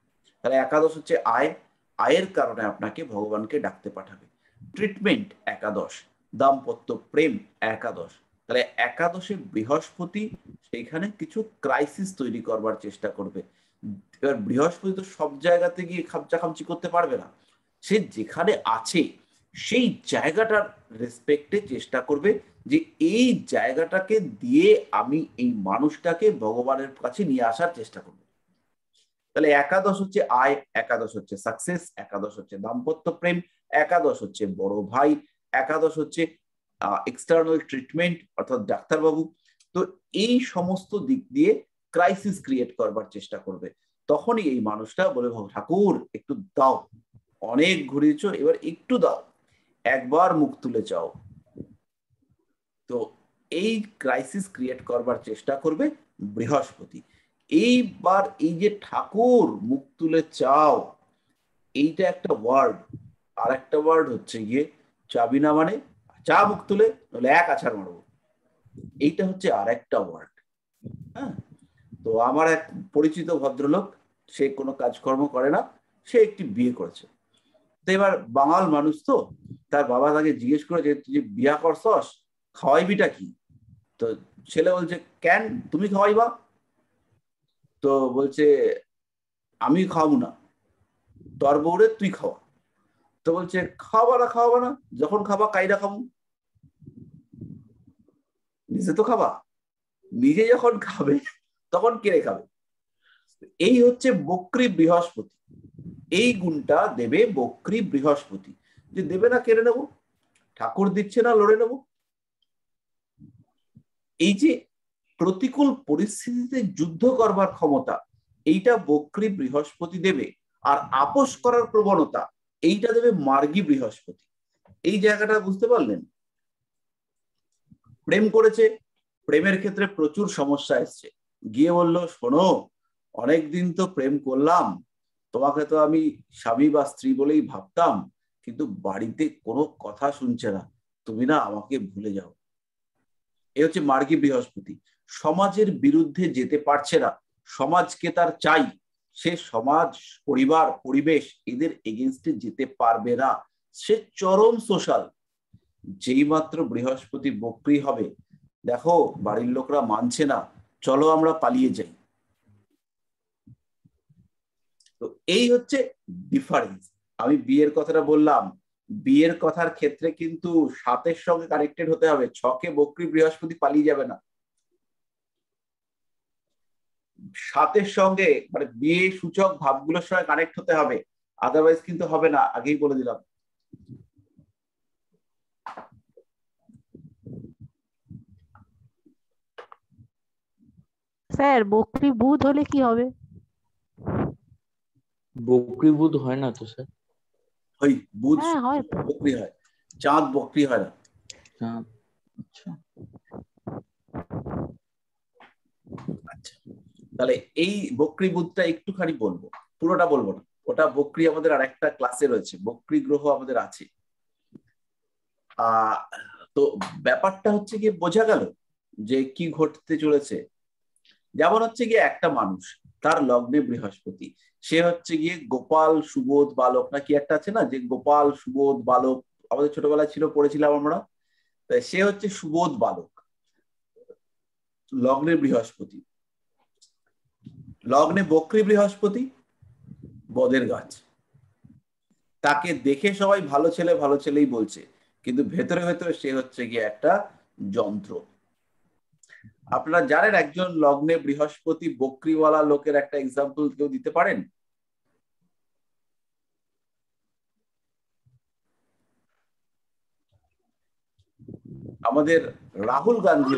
তাহলে একাদশ হচ্ছে আয়, আয়ের কারণে আপনাকে ভগবানকে ডাকতে পাঠাবে। ট্রিটমেন্ট একাদশ, দাম্পত্য প্রেম একাদশ। তাহলে একাদশে বৃহস্পতি সেইখানে কিছু ক্রাইসিস তৈরি করবার চেষ্টা করবে। এবার বৃহস্পতি তো সব জায়গাতে গিয়ে খামচা খামচি করতে পারবে না, সে যেখানে আছে সেই জায়গাটার রেসপেক্টে চেষ্টা করবে যে এই জায়গাটাকে দিয়ে আমি এই মানুষটাকে ভগবানের কাছে নিয়ে আসার চেষ্টা করব। তাহলে একাদশ হচ্ছে আয়, একাদশ হচ্ছে সাকসেস, একাদশ হচ্ছে দাম্পত্য প্রেম, একাদশ হচ্ছে বড় ভাই, একাদশ হচ্ছে এক্সটার্নাল ট্রিটমেন্ট অর্থাৎ ডাক্তারবাবু। তো এই সমস্ত দিক দিয়ে ক্রাইসিস ক্রিয়েট করবার চেষ্টা করবে। তখনই এই মানুষটা বলে, ঠাকুর একটু দাও, অনেক ঘুরিয়েছো, এবার একটু দাও, একবার মুখ তুলে চাও। তো এই ক্রাইসিস ক্রিয়েট করবার চেষ্টা করবে বৃহস্পতি। এইবার এই যে ঠাকুর মুখ তুলে চাও, এইটা একটা ওয়ার্ড। আর একটা ওয়ার্ড হচ্ছে গিয়ে চাবি না মানে চা মুখ তুলে, নইলে এক আছাড় মারবো, এইটা হচ্ছে আর একটা ওয়ার্ড। হ্যাঁ, তো আমার এক পরিচিত ভদ্রলোক, সে কোনো কাজকর্ম করে না, সে একটি বিয়ে করেছে। তো এবার বাঙাল মানুষ তো, তার বাবা তাকে জিজ্ঞেস করে যে তুই যে বিয়া করছস, খাওয়াইবিটা কি? তো ছেলে বলছে, কেন, তুমি খাওয়াইবা? তো বলছে, আমি খাওয়াবো না, তোর বউরে তুই খাওয়া। তো বলছে, খাওয়াবা না খাওয়াবা না, যখন খাবা কাইরা খাবো, নিজে তো খাবা, নিজে যখন খাবে তখন কেড়ে খাবে। এই হচ্ছে বক্রী বৃহস্পতি। এই গুণটা দেবে বক্রী বৃহস্পতি, যে দেবে না কেড়ে নেবো, ঠাকুর দিচ্ছে না লড়ে নেব। এই যে প্রতিকূল পরিস্থিতিতে যুদ্ধ করবার ক্ষমতা, এইটা বক্রী বৃহস্পতি দেবে। আর আপোষ করার প্রবণতা, এইটা দেবে মার্গী বৃহস্পতি। এই জায়গাটা বুঝতে পারলেন? প্রেম করেছে, প্রেমের ক্ষেত্রে প্রচুর সমস্যা এসছে, গিয়ে বলল, শোনো, অনেকদিন তো প্রেম করলাম, তোমাকে তো আমি স্বামী বা স্ত্রী বলেই ভাবতাম, কিন্তু বাড়িতে কোনো কথা শুনছে না, তুমি না আমাকে ভুলে যাও। এ হচ্ছে মার্গী বৃহস্পতি। সমাজের বিরুদ্ধে যেতে পারছে না, সমাজকে তার চাই, সে সমাজ, পরিবার, পরিবেশ এদের এগেনস্টে যেতে পারবে না, সে চরম সোশ্যাল। যেই মাত্র বৃহস্পতি বক্রী হবে, দেখো বাড়ির লোকরা মানছে না, চলো আমরা পালিয়ে যাই। তো এই হচ্ছে ডিফারেন্স। আমি বিয়ের কথাটা বললাম, বিয়ের কথার ক্ষেত্রে কিন্তু সাতের সঙ্গে কানেক্টেড হতে হবে, ছকে বক্রী বৃহস্পতি পালিয়ে যাবে না। সাতের সঙ্গে মানে বিয়ে সূচক ভাবগুলোর সঙ্গে কানেক্ট হতে হবে, আদারওয়াইজ কিন্তু হবে না, আগেই বলে দিলাম। স্যার বকরি বুধ হলে কি হবে? বকরি বুধ হয় না তো স্যার। ওই বুধ হ্যাঁ হয় তো। বকরি হয়, চাঁদ বকরি হয় না। চাঁদ, আচ্ছা আচ্ছা, তাহলে এই বকরি বুধটা একটুখানি বলবো, পুরোটা বলবো না, ওটা বকরি আমাদের আর একটা ক্লাসে রয়েছে, বকরি গ্রহ আমাদের আছে। আহ তো ব্যাপারটা হচ্ছে গিয়ে বোঝা গেল যে কি ঘটতে চলেছে। যেমন হচ্ছে গিয়ে একটা মানুষ, তার লগ্নে বৃহস্পতি, সে হচ্ছে গিয়ে গোপাল সুবোধ বালক না কি একটা আছে না, যে গোপাল সুবোধ বালক আমাদের ছোটবেলায় ছিল, পড়েছিলাম আমরা। তাই সে হচ্ছে সুবোধ বালক, লগ্নে বৃহস্পতি। লগ্নে বক্রী বৃহস্পতি, বদের গাছ। তাকে দেখে সবাই ভালো ছেলে ভালো ছেলেই বলছে, কিন্তু ভেতরে ভেতরে সে হচ্ছে গিয়ে একটা যন্ত্র। আপনারা জানেন একজন লগ্নে বৃহস্পতি বক্রীওয়ালা লোকের একটা এক্সাম্পল কেউ দিতে পারেন? আমাদের রাহুল গান্ধী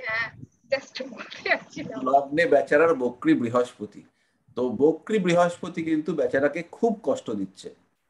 লগ্নে বেচারার বক্রী বৃহস্পতি। তো বক্রী বৃহস্পতি কিন্তু বেচারাকে খুব কষ্ট দিচ্ছে।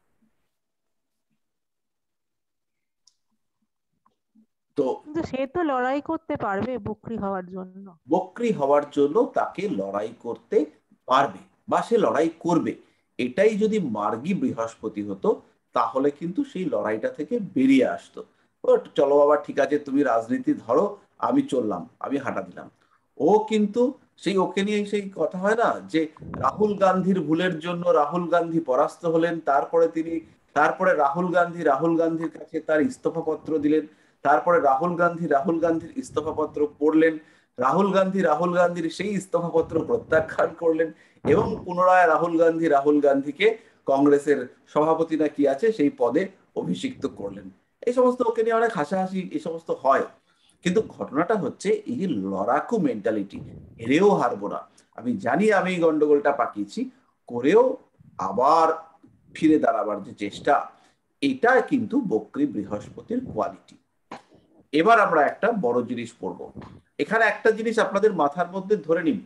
তো সে তো লড়াই করতে পারবে বকরি হওয়ার জন্য, বক্রী হওয়ার জন্য তাকে লড়াই করতে পারবে বা সে লড়াই করবে। এটাই যদি মার্গী বৃহস্পতি হতো, তাহলে কিন্তু সেই লড়াইটা থেকে বেরিয়ে আসতো। চলো বাবা ঠিক আছে, তুমি রাজনীতি ধরো, আমি চললাম, আমি হাঁটা দিলাম। ও কিন্তু সেই ওকে নিয়ে সেই কথা হয় না যে রাহুল গান্ধীর ভুলের জন্য রাহুল গান্ধী পরাস্ত হলেন, তারপরে তিনি তারপরে রাহুল গান্ধী রাহুল গান্ধীর কাছে তার ইস্তফা পত্র দিলেন, তারপরে রাহুল গান্ধী রাহুল গান্ধীর ইস্তফা পত্র পড়লেন, রাহুল গান্ধী রাহুল গান্ধীর সেই ইস্তফা পত্র প্রত্যাখ্যান করলেন এবং পুনরায় রাহুল গান্ধী রাহুল গান্ধীকে কংগ্রেসের সভাপতি না কি আছে সেই পদে অভিষিক্ত করলেন। এই সমস্ত ওকে নিয়ে অনেক হাসাহাসি এই সমস্ত হয়, কিন্তু ঘটনাটা হচ্ছে এই যে লড়াকু মেন্টালিটি, হেরেও হারবো না, আমি জানি আমি এই গন্ডগোলটা পাকিয়েছি, করেও আবার ফিরে দাঁড়াবার যে চেষ্টা, এটা কিন্তু বক্রী বৃহস্পতির কোয়ালিটি। এবার আমরা একটা বড় জিনিস পড়ব। এখানে একটা জিনিস আপনাদের মাথার মধ্যে ধরে নিন,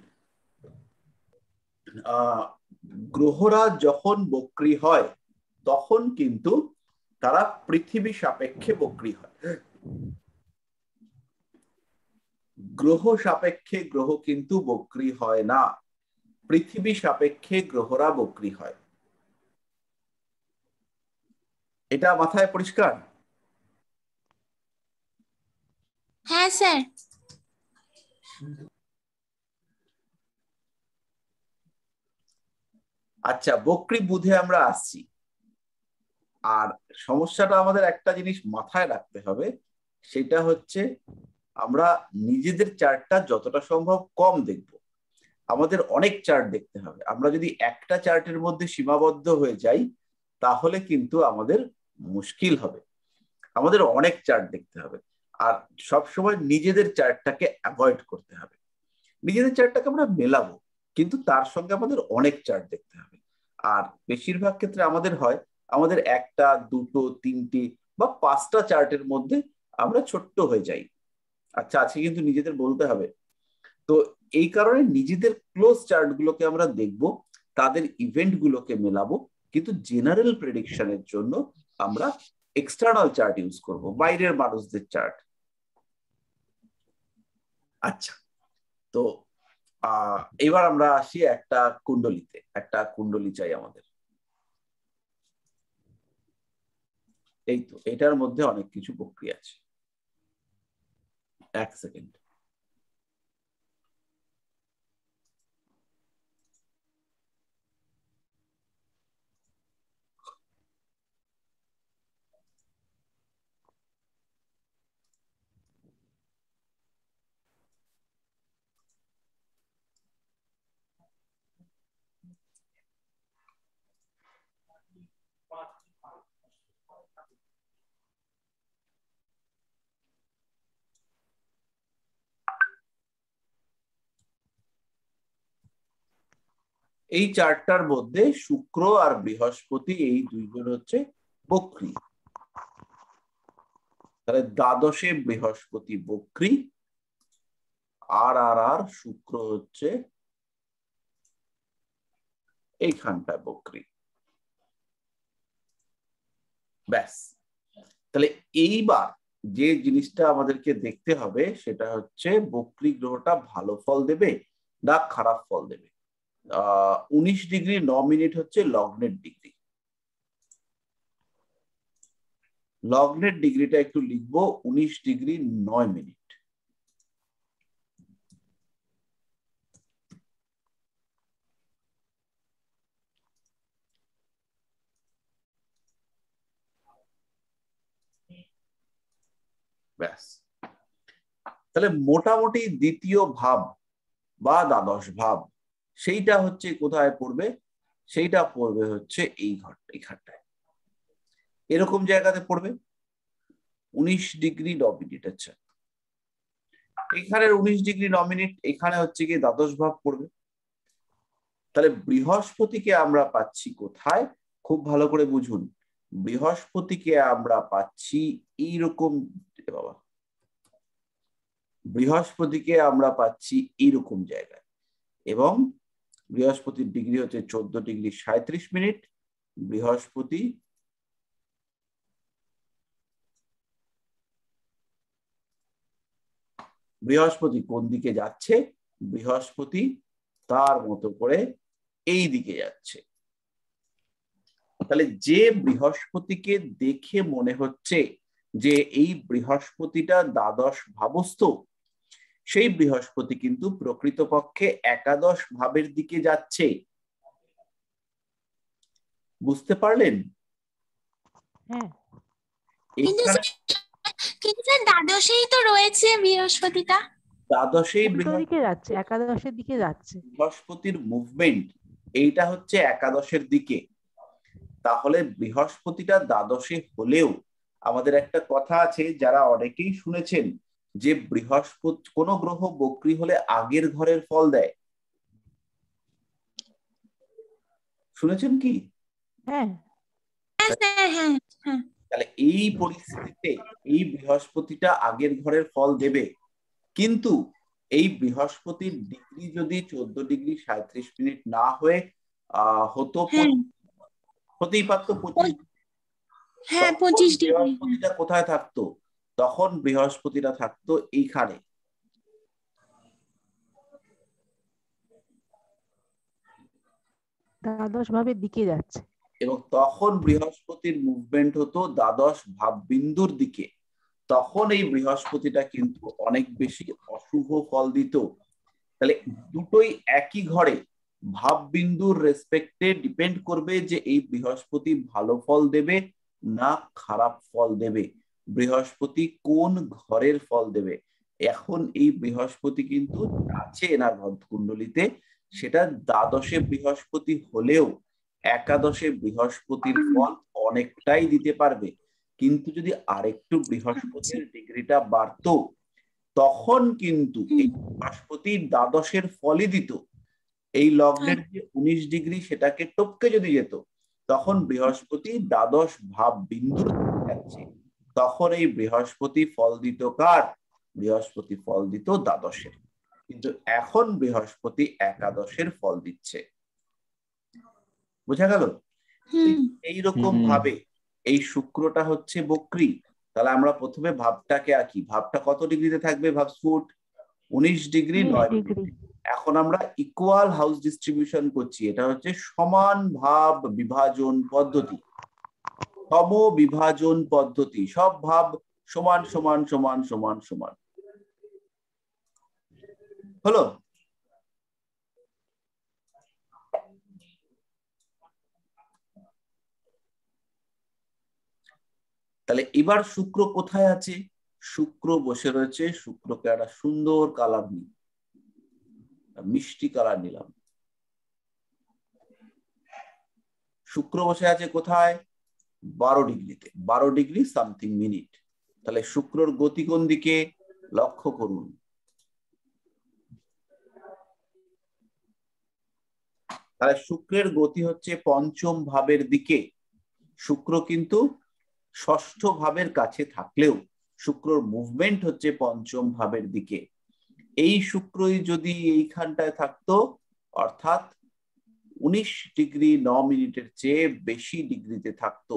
আহ গ্রহরা যখন বক্রী হয় তখন কিন্তু তারা পৃথিবী সাপেক্ষে বক্রী হয়। গ্রহ সাপেক্ষে গ্রহ কিন্তু বক্রী হয় না, পৃথিবী সাপেক্ষে গ্রহরা বক্রী হয়। এটা মাথায় পরিষ্কার? হ্যাঁ স্যার। আচ্ছা, বক্রী বুধে আমরা আসছি। আর সমস্যাটা আমাদের একটা জিনিস মাথায় রাখতে হবে, সেটা হচ্ছে আমরা নিজেদের চার্টটা যতটা সম্ভব কম দেখব, আমাদের অনেক চার্ট দেখতে হবে। আমরা যদি একটা চার্টের মধ্যে সীমাবদ্ধ হয়ে যাই তাহলে কিন্তু আমাদের মুশকিল হবে, আমাদের অনেক চার্ট দেখতে হবে। আর সবসময় নিজেদের চার্টটাকে অ্যাভয়েড করতে হবে। নিজেদের চার্টটাকে আমরা মেলাবো, কিন্তু তার সঙ্গে আমাদের অনেক চার্ট দেখতে হবে। আর বেশিরভাগ ক্ষেত্রে আমাদের হয় আমাদের একটা দুটো তিনটি বা পাঁচটা চার্টের মধ্যে আমরা ছোট্ট হয়ে যাই। আচ্ছা আছে, কিন্তু নিজেদের বলতে হবে। তো এই কারণে নিজেদের ক্লোজ চার্ট গুলোকে আমরা দেখব, তাদের ইভেন্ট গুলোকে মেলাবো, কিন্তু জেনারেল প্রেডিকশনের জন্য আমরা এক্সটার্নাল চার্ট ইউজ করব, বাইরের মানুষদের চার্ট। আচ্ছা, তো আহ এবার আমরা আসি একটা কুণ্ডলিতে। একটা কুণ্ডলি চাই আমাদের। এই তো, এটার মধ্যে অনেক কিছু প্রক্রিয়া আছে। এক সেকেন্ড। এই চারটার মধ্যে শুক্র আর বৃহস্পতি এই দুইজন হচ্ছে বক্রী। তাহলে দ্বাদশে বৃহস্পতি বক্রী, আর আর আর শুক্র হচ্ছে এইখানটায় বক্রী। ব্যাস, তাহলে এইবার যে জিনিসটা আমাদেরকে দেখতে হবে সেটা হচ্ছে বক্রী গ্রহটা ভালো ফল দেবে না খারাপ ফল দেবে। আহ উনিশ ডিগ্রি ন মিনিট হচ্ছে লগ্নের ডিগ্রি। লগ্নের ডিগ্রিটা একটু লিখবো, উনিশ ডিগ্রি নয় মিনিট। ব্যাস, তাহলে মোটামুটি দ্বিতীয় ভাব বা দ্বাদশ ভাব সেইটা হচ্ছে কোথায় পড়বে? সেইটা পড়বে হচ্ছে এই ঘর এইখানটায়, এরকম জায়গাতে পড়বে। উনিশ ডিগ্রি ন মিনিট। আচ্ছা, এখানে উনিশ ডিগ্রি ন মিনিট, এখানে হচ্ছে কি দ্বাদশ ভাব পড়বে। তাহলে বৃহস্পতিকে আমরা পাচ্ছি কোথায়? খুব ভালো করে বুঝুন, বৃহস্পতিকে আমরা পাচ্ছি এইরকম, বাবা বৃহস্পতিকে আমরা পাচ্ছি এইরকম জায়গায়, এবং বৃহস্পতির ডিগ্রি হচ্ছে চোদ্দ ডিগ্রি সাঁত্রিশ মিনিট। বৃহস্পতি বৃহস্পতি কোন দিকে যাচ্ছে? বৃহস্পতি তার মতো করে এই দিকে যাচ্ছে। তাহলে যে বৃহস্পতিকে দেখে মনে হচ্ছে যে এই বৃহস্পতিটা দ্বাদশ ভাবস্থ, সেই বৃহস্পতি কিন্তু প্রকৃতপক্ষে একাদশ ভাবের দিকে যাচ্ছে। বুঝতে পারলেন? হ্যাঁ, কিন্তু এখানে কিন্তু স্যার দ্বাদশেই তো রয়েছে বৃহস্পতিটা। দ্বাদশেই উল্টো দিকে যাচ্ছে, একাদশের দিকে যাচ্ছে। বৃহস্পতির মুভমেন্ট এইটা হচ্ছে একাদশের দিকে। তাহলে বৃহস্পতিটা দ্বাদশে হলেও আমাদের একটা কথা আছে, যারা অনেকেই শুনেছেন যে বৃহস্পতি কোন গ্রহ বক্রী হলে আগের ঘরের ফল দেয়, শুনেছেন কি? হ্যাঁ, হ্যাঁ স্যার, হ্যাঁ হ্যাঁ। তাহলে এই পরিস্থিতিতে এই বৃহস্পতিটা আগের ঘরের ফল দেবে, কিন্তু এই বৃহস্পতির ডিগ্রি যদি চোদ্দ ডিগ্রি সাঁত্রিশ মিনিট না হয়ে আহ হতো, হ্যাঁ হতেই পারতো পঁচিশ, হ্যাঁ তখন পঁচিশ ডিগ্রি। বৃহস্পতিটা কোথায় থাকতো? তখন বৃহস্পতিটা থাকতো এইখানে। দ্বাদশ ভাবের দিকে যাচ্ছে। এবং তখন বৃহস্পতির মুভমেন্ট হতো দ্বাদশ ভাববিন্দুর দিকে। তখন এই বৃহস্পতিটা কিন্তু অনেক বেশি অশুভ ফল দিত। তাহলে দুটোই একই ঘরে, ভাববিন্দুর রেসপেক্টে ডিপেন্ড করবে যে এই বৃহস্পতি ভালো ফল দেবে না খারাপ ফল দেবে, বৃহস্পতি কোন ঘরের ফল দেবে। এখন এই বৃহস্পতি কিন্তু আছে এনার কুণ্ডলিতে, সেটা দ্বাদশে বৃহস্পতি হলেও একাদশে বৃহস্পতির ফল অনেকটাই দিতে পারবে। কিন্তু যদি আরেকটু বৃহস্পতির ডিগ্রিটা বাড়তো, তখন কিন্তু এই বৃহস্পতি দ্বাদশের ফলই দিত। এই লগ্নের যে উনিশ ডিগ্রি সেটাকে টপকে যদি যেত, তখন বৃহস্পতি দ্বাদশ ভাব বিন্দুর যাচ্ছে, তখন এই বৃহস্পতি ফল দিত কার? বৃহস্পতি ফল দিত দ্বাদশের। কিন্তু এখন বৃহস্পতি একাদশের ফল দিচ্ছে। বোঝা গেল? এইরকম ভাবে এই শুক্রটা হচ্ছে বক্রী। তাহলে আমরা প্রথমে ভাবটাকে আঁকি। ভাবটা কত ডিগ্রিতে থাকবে? ভাব ফুট উনিশ ডিগ্রি নয় ডিগ্রি। এখন আমরা ইকুয়াল হাউস ডিস্ট্রিবিউশন করছি, এটা হচ্ছে সমান ভাব বিভাজন পদ্ধতি, সম বিভাজন পদ্ধতি। সব ভাব সমান সমান সমান সমান সমান। হলো? তাহলে এবার শুক্র কোথায় আছে? শুক্র বসে রয়েছে, শুক্রকে একটা সুন্দর কালার নি, মিষ্টি কালার নিলাম। শুক্র বসে আছে কোথায়? বারো ডিগ্রিতে, বারো ডিগ্রি সামথিং মিনিট। তাহলে শুক্রর গতি কোন দিকে? লক্ষ্য করুন। তাহলে শুক্রের গতি হচ্ছে পঞ্চম ভাবের দিকে। শুক্র কিন্তু ষষ্ঠ ভাবের কাছে থাকলেও শুক্রর মুভমেন্ট হচ্ছে পঞ্চম ভাবের দিকে। এই শুক্রই যদি এইখানটায় থাকতো, অর্থাৎ উনিশ ডিগ্রি ন মিনিটের চেয়ে বেশি ডিগ্রিতে থাকতো,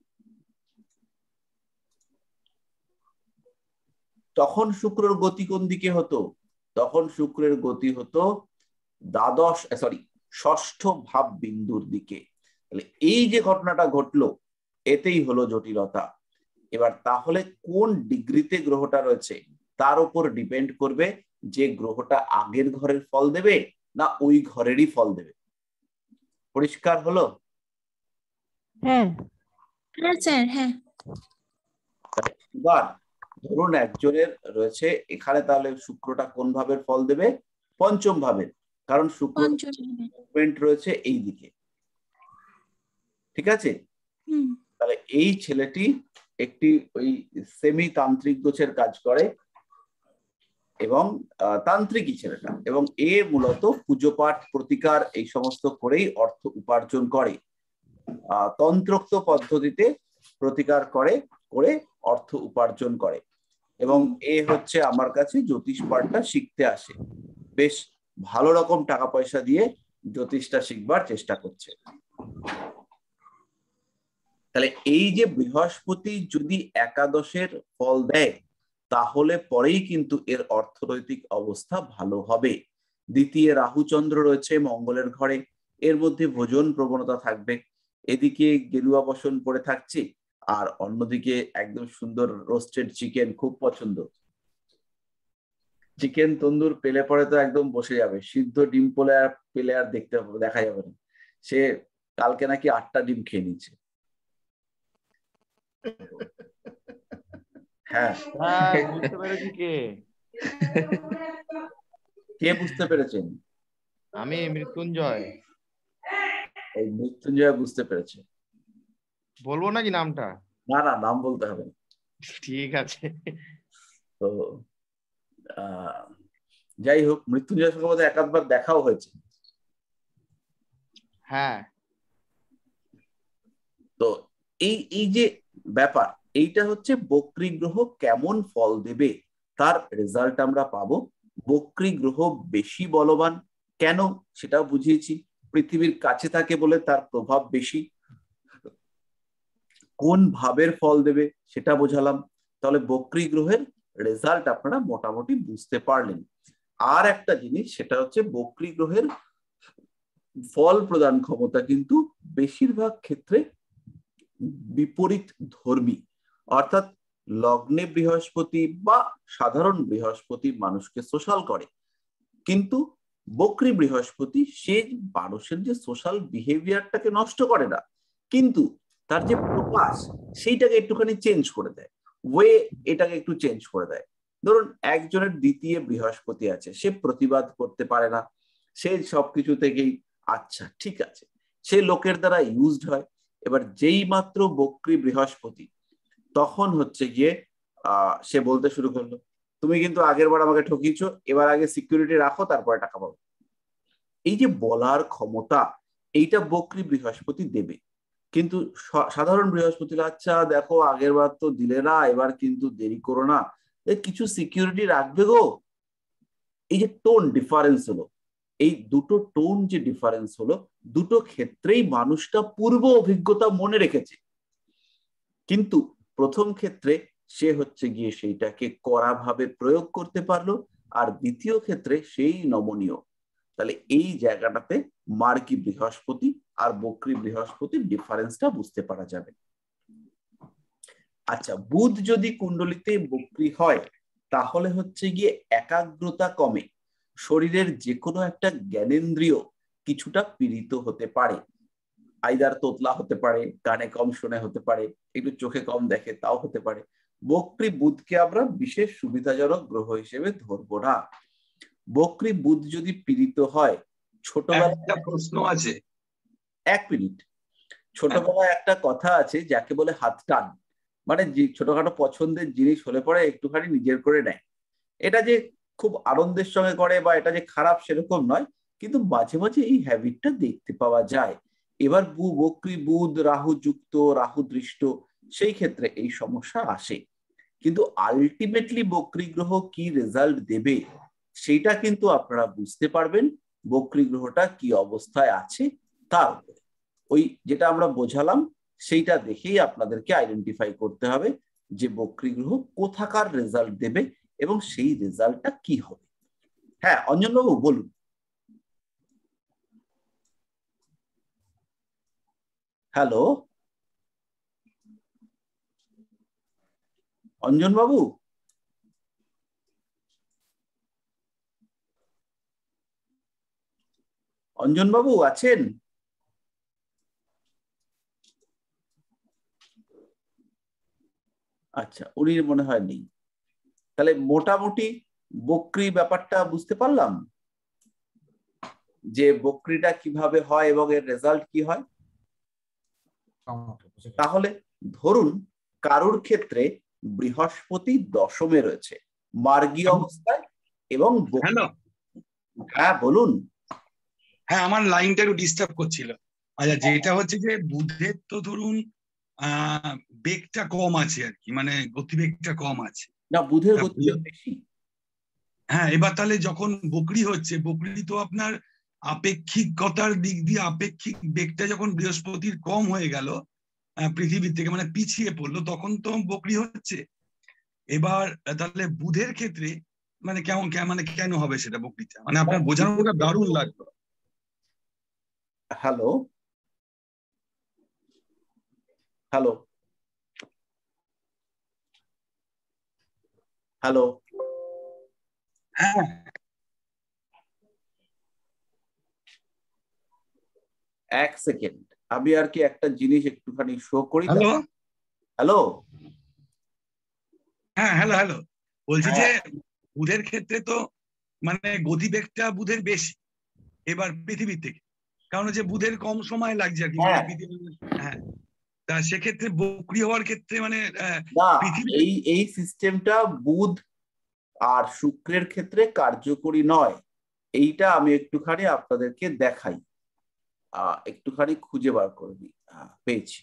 তখন শুক্রের গতি কোন দিকে হতো? তখন শুক্রের গতি হতো দ্বাদশ সরি ষষ্ঠ ভাব বিন্দুর দিকে। তাহলে এই যে ঘটনাটা ঘটলো, এতেই হলো জটিলতা। এবার তাহলে কোন ডিগ্রিতে গ্রহটা রয়েছে তার উপর ডিপেন্ড করবে যে গ্রহটা আগের ঘরের ফল দেবে না ওই ঘরেরই ফল দেবে। পরিষ্কার হলো? হ্যাঁ হ্যাঁ স্যার, হ্যাঁ। এবার ধরুন একজনের রয়েছে এখানে, তাহলে শুক্রটা কোন ভাবের ফল দেবে? পঞ্চম ভাবের, কারণ শুক্র মুভমেন্ট রয়েছে এই দিকে। ঠিক আছে? তাহলে এই ছেলেটি একটি ওই সেমি তান্ত্রিক গোছের কাজ করে এবং তান্ত্রিকই ছেলেটা, এবং এ মূলত পুজো পাঠ প্রতিকার এই সমস্ত করেই অর্থ উপার্জন করে। আহ তন্ত্রোক্ত পদ্ধতিতে প্রতিকার করে করে অর্থ উপার্জন করে, এবং এ হচ্ছে আমার কাছে জ্যোতিষ পাঠটা শিখতে আসে। বেশ ভালো রকম টাকা পয়সা দিয়ে জ্যোতিষটা শিখবার চেষ্টা করছে। তাহলে এই যে বৃহস্পতি যদি একাদশের ফল দেয়, তাহলে পরেই কিন্তু এর অর্থনৈতিক অবস্থা ভালো হবে। দ্বিতীয় রাহুচন্দ্র রয়েছে মঙ্গলের ঘরে, এর মধ্যে ভোজন প্রবণতা থাকবে। এদিকে গেরুয়া বসন পড়ে থাকছে, আর অন্যদিকে একদম সুন্দর রোস্টেড চিকেন খুব পছন্দ। চিকেন তন্দুর পেলে পরে তো একদম বসে যাবে, সিদ্ধ ডিম পেলে আর পেলে আর দেখতে দেখা যাবে না। সে কালকে নাকি আটটা ডিম খেয়ে নিচ্ছে। হ্যাঁ, বুঝতে পেরেছি কে কে বুঝতে পেরেছেন? আমি, মৃত্যুঞ্জয়। এই মৃত্যুঞ্জয় বুঝতে পেরেছে। বলবো নাকি নামটা? না না, নাম বলতে হবে না। ঠিক আছে। তো আহ যাই হোক, মৃত্যুঞ্জয়ের সঙ্গে বোধহয় এক আধবার দেখাও হয়েছে। হ্যাঁ। তো এই এই যে ব্যাপার, এইটা হচ্ছে বক্রী গ্রহ কেমন ফল দেবে তার রেজাল্ট আমরা পাবো। বক্রী গ্রহ বেশি বলবান কেন সেটাও বুঝিয়েছি। পৃথিবীর কাছে থাকে বলে তার প্রভাব বেশি। কোন ভাবের ফল দেবে সেটা বোঝালাম। তাহলে বক্রী গ্রহের রেজাল্ট আপনারা মোটামুটি বুঝতে পারলেন। আর একটা জিনিস, সেটা হচ্ছে বক্রী গ্রহের ফল প্রদান ক্ষমতা কিন্তু বেশিরভাগ ক্ষেত্রে বিপরীত ধর্মী। অর্থাৎ লগ্নে বৃহস্পতি বা সাধারণ বৃহস্পতি মানুষকে সোশ্যাল করে, কিন্তু বক্রী বৃহস্পতি সে মানুষের যে সোশ্যাল বিহেভিয়ারটাকে নষ্ট করে না, কিন্তু তার যে প্রকাশ সেইটাকে একটুখানি চেঞ্জ করে দেয়, ওয়ে এটাকে একটু চেঞ্জ করে দেয়। ধরুন একজনের দ্বিতীয় বৃহস্পতি আছে, সে প্রতিবাদ করতে পারে না, সে সবকিছু থেকেই আচ্ছা ঠিক আছে, সে লোকের দ্বারা ইউজড হয়। এবার যেই মাত্র বক্রী বৃহস্পতি, তখন হচ্ছে গিয়ে আহ সে বলতে শুরু করলো, তুমি কিন্তু আগের বার আমাকে ঠকিয়েছো, এবার আগে সিকিউরিটি রাখো তারপরে টাকা পাবো। এই যে বলার ক্ষমতা, এইটা বক্রী বৃহস্পতি দেবে। কিন্তু সাধারণ বৃহস্পতি, আচ্ছা দেখো আগের বার তো দিলে না, এবার কিন্তু দেরি করো না, কিছু সিকিউরিটি রাখবে গো। এই যে টোন ডিফারেন্স হলো, এই দুটো টোন যে ডিফারেন্স হলো, দুটো ক্ষেত্রেই মানুষটা পূর্ব অভিজ্ঞতা মনে রেখেছে, কিন্তু প্রথম ক্ষেত্রে সে হচ্ছে গিয়ে সেইটাকে কড়া ভাবে প্রয়োগ করতে পারলো, আর দ্বিতীয় ক্ষেত্রে সেই নমনীয়। তাহলে এই জায়গাটাতে মার্গী বৃহস্পতি আর বক্রী বৃহস্পতির ডিফারেন্সটা বুঝতে পারা যাবে। আচ্ছা, বুধ যদি কুণ্ডলিতে বক্রী হয় তাহলে হচ্ছে গিয়ে একাগ্রতা কমে, শরীরের যে কোনো একটা জ্ঞানেন্দ্রিয় কিছুটা পীড়িত হতে পারে। আইদার তোতলা হতে পারে, কানে কম শুনে হতে পারে, একটু চোখে কম দেখে তাও হতে পারে। বক্রী বুধকে আমরা বিশেষ সুবিধাজনক গ্রহ হিসেবে ধরবো না। বক্রী বুধ যদি পীড়িত হয়, ছোটবেলায় একটা প্রশ্ন আছে। এক মিনিট। ছোটবেলায় একটা কথা আছে যাকে বলে হাত টান, মানে যে ছোটখাটো পছন্দের জিনিস হলে পরে একটুখানি নিজের করে নেয়। এটা যে খুব আনন্দের সঙ্গে করে বা এটা যে খারাপ সেরকম নয়, কিন্তু মাঝে মাঝে এই হ্যাবিটটা দেখতে পাওয়া যায়। এবার বক্রী বুধ রাহু যুক্ত, রাহু দৃষ্ট, সেই ক্ষেত্রে এই সমস্যা আসে। কিন্তু আলটিমেটলি বক্রী গ্রহ কি রেজাল্ট দেবে সেইটা কিন্তু আপনারা বুঝতে পারবেন বক্রী গ্রহটা কি অবস্থায় আছে তার উপরে। ওই যেটা আমরা বোঝালাম সেইটা দেখেই আপনাদেরকে আইডেন্টিফাই করতে হবে যে বক্রী গ্রহ কোথাকার রেজাল্ট দেবে এবং সেই রেজাল্টটা কি হবে। হ্যাঁ, অঞ্জনবাবু বলুন। হ্যালো অঞ্জনবাবু, অঞ্জনবাবু আছেন? আচ্ছা, উনি মনে হয় নেই। তাহলে মোটামুটি বক্রী ব্যাপারটা বুঝতে পারলাম যে বক্রীটা কিভাবে হয় এবং এর রেজাল্ট কি হয়। তাহলে ধরুন কারুর ক্ষেত্রে বৃহস্পতি দশমে রয়েছে মার্গী অবস্থায় এবং হ্যালো, হ্যাঁ বলুন। হ্যাঁ আমার লাইনটা একটু ডিস্টার্ব করছিল। আচ্ছা, যেটা হচ্ছে যে বুধের তো ধরুন আহ বেগটা কম আছে আর কি, মানে গতিবেগটা কম আছে। না, বুধের গতিবেগ বেশি। হ্যাঁ, এবার তাহলে যখন বকরি হচ্ছে, বকরি তো আপনার আপেক্ষিকতার দিক দিয়ে আপেক্ষিক বেগটা যখন বৃহস্পতির কম হয়ে গেল পৃথিবীর থেকে, মানে পিছিয়ে পড়লো, তখন তো বকরি হচ্ছে। এবার তাহলে বুধের ক্ষেত্রে মানে কেমন মানে কেন হবে সেটা বকরিটা, মানে আপনার বোঝানোটা দারুণ লাগলো। হ্যালো হ্যালো হ্যালো হ্যাঁ এক সেকেন্ড, আমি আর কি একটা জিনিস একটুখানি শো করি। হ্যালো হ্যালো হ্যাঁ হ্যালো হ্যালো বলছি যে হ্যাঁ। বুধের ক্ষেত্রে তো মানে গতিবেগটা বুধের বেশি এবার পৃথিবীর থেকে, কারণ হচ্ছে বুধের কম সময় লাগছে আর কি, মানে হ্যাঁ। পৃথিবী হ্যাঁ তা সেক্ষেত্রে বক্রি হওয়ার ক্ষেত্রে মানে আহ, না, পৃথিবী এই এই সিস্টেমটা বুধ আর শুক্রের ক্ষেত্রে কার্যকরী নয়। এইটা আমি একটুখানি আপনাদেরকে দেখাই, আহ একটুখানি খুঁজে বার করে দিই। হ্যাঁ, পেয়েছি।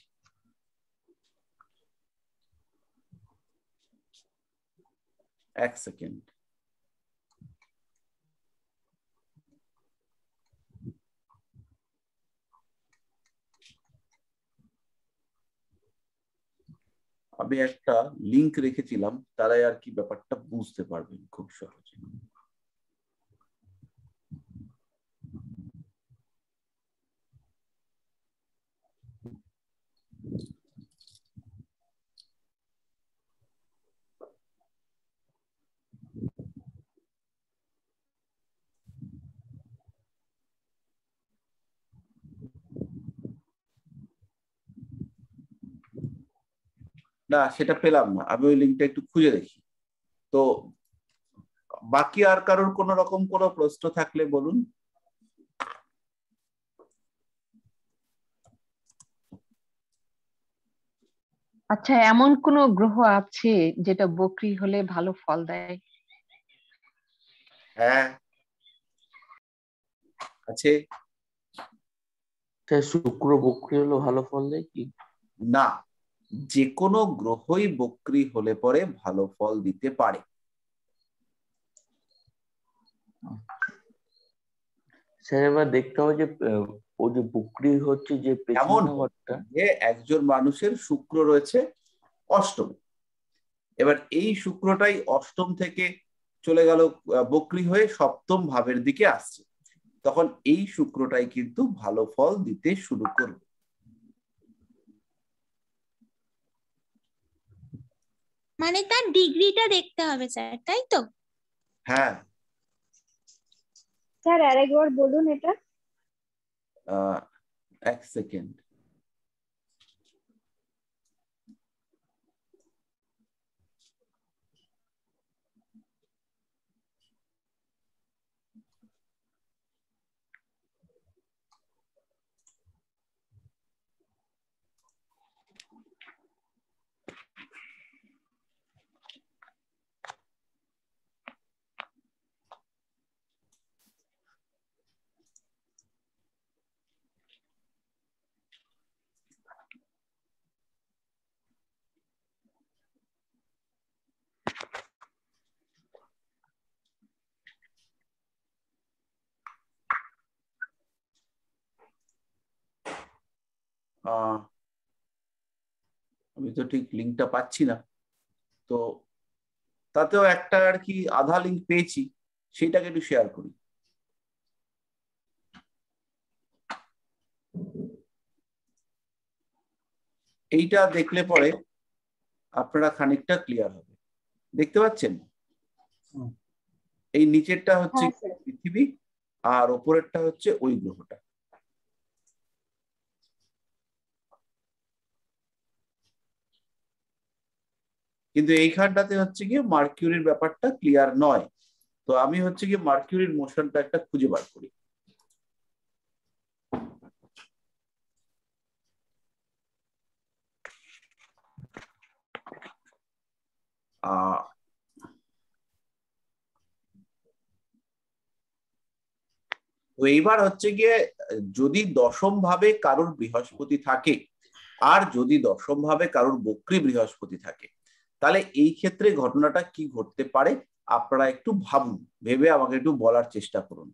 এক সেকেন্ড। আমি একটা লিংক রেখেছিলাম, তারাই আর কি ব্যাপারটা বুঝতে পারবেন খুব সহজে। না, সেটা পেলাম না, আমি ওই লিঙ্কটা একটু খুঁজে দেখি। তো বাকি আর কারোর কোন রকম কোনো প্রশ্ন থাকলে বলুন। আচ্ছা, এমন কোন গ্রহ আছে যেটা বক্রি হলে ভালো ফল দেয়? হ্যাঁ আছে। শুক্র বক্রি হলে ভালো ফল দেয় কি? না, যে কোনো গ্রহই বক্রি হলে পরে ভালো ফল দিতে পারে। স্যার এবার দেখতে হবে যে আহ, ও যে বক্রি হচ্ছে যে এমন পেছনের ঘরটা, যে একজন মানুষের শুক্র রয়েছে অষ্টম, এবার এই শুক্রটাই অষ্টম থেকে চলে গেল আহ, বক্রি হয়ে সপ্তম ভাবের দিকে আসছে, তখন এই শুক্রটাই কিন্তু ভালো ফল দিতে শুরু করবে। মানে তার ডিগ্রিটা দেখতে হবে স্যার, তাই তো? হ্যাঁ। স্যার আরেকবার বলুন এটা। আহ এক সেকেন্ড। আহ আমি তো ঠিক লিঙ্কটা পাচ্ছি না, তো তাতেও একটা আর কি আধা লিঙ্ক পেয়েছি, সেটাকে একটু শেয়ার করি। এইটা দেখলে পরে আপনারা খানিকটা ক্লিয়ার হবে। দেখতে পাচ্ছেন? এই নিচেরটা হচ্ছে হ্যাঁ স্যার। পৃথিবী আর ওপরেরটা হচ্ছে ওই গ্রহটা। কিন্তু এইখানটাতে হচ্ছে গিয়ে মার্কিউরির ব্যাপারটা ক্লিয়ার নয়, তো আমি হচ্ছে গিয়ে মার্কিউরির মোশনটা একটা খুঁজে বার করি। আহ তো এইবার হচ্ছে গিয়ে যদি দশম ভাবে কারোর বৃহস্পতি থাকে আর যদি দশম ভাবে কারোর বক্রী বৃহস্পতি থাকে, তাহলে এই ক্ষেত্রে ঘটনাটা কি ঘটতে পারে আপনারা একটু ভাবুন, ভেবে আমাকে একটু বলার চেষ্টা করুন।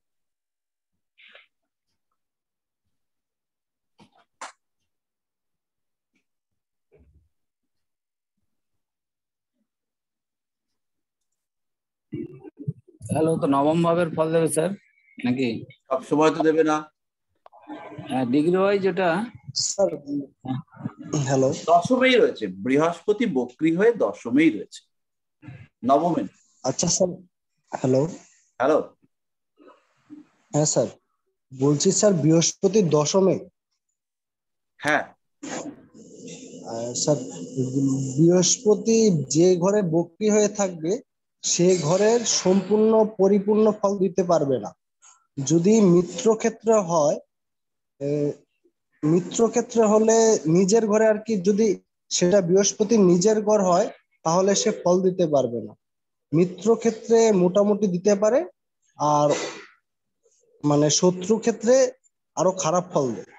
হ্যালো, তো নবম ভাবের ফল দেবে স্যার নাকি? সব সময় তো দেবে না। ডিগ্রি ওয়াইজ যেটা স্যার হ্যালো, দশমেই রয়েছে, বৃহস্পতি বক্রী হয়ে দশমেই রয়েছে, নবমে। আচ্ছা স্যার হ্যালো, হ্যালো, হ্যাঁ স্যার, বলছি স্যার বৃহস্পতি দশমে। হ্যাঁ আহ, স্যার বৃহস্পতি যে ঘরে বক্রী হয়ে থাকবে সে ঘরের সম্পূর্ণ পরিপূর্ণ ফল দিতে পারবে না। যদি মিত্র ক্ষেত্রে হয়, আহ, মিত্র ক্ষেত্রে হলে নিজের ঘরে আর কি, যদি সেটা বৃহস্পতি নিজের ঘর হয় তাহলে সে ফল দিতে পারবে না। মিত্র ক্ষেত্রে মোটামুটি দিতে পারে, আর মানে শত্রু ক্ষেত্রে আরো খারাপ ফল দেয়।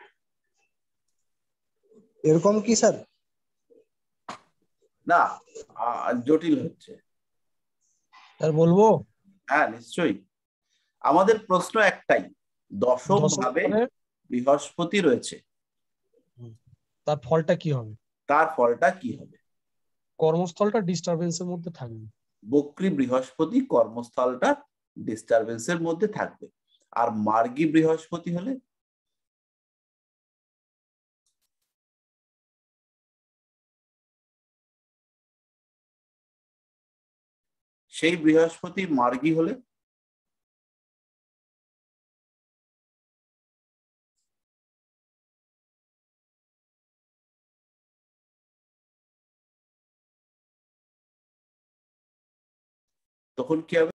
এরকম কি স্যার? না, আহ, জটিল হচ্ছে। স্যার বলবো? হ্যাঁ নিশ্চয়ই। আমাদের প্রশ্ন একটাই, দশম দশম ভাবে ঘরে বৃহস্পতি রয়েছে, তার ফলটা কি হবে? তার ফলটা কি হবে? কর্মস্থলটা ডিস্টারবেন্সের মধ্যে থাকবে। বক্রী বৃহস্পতি কর্মস্থলটা ডিস্টারবেন্সের মধ্যে থাকবে। আর মার্গী বৃহস্পতি হলে সেই বৃহস্পতি মার্গী হলে তখন কি হবে?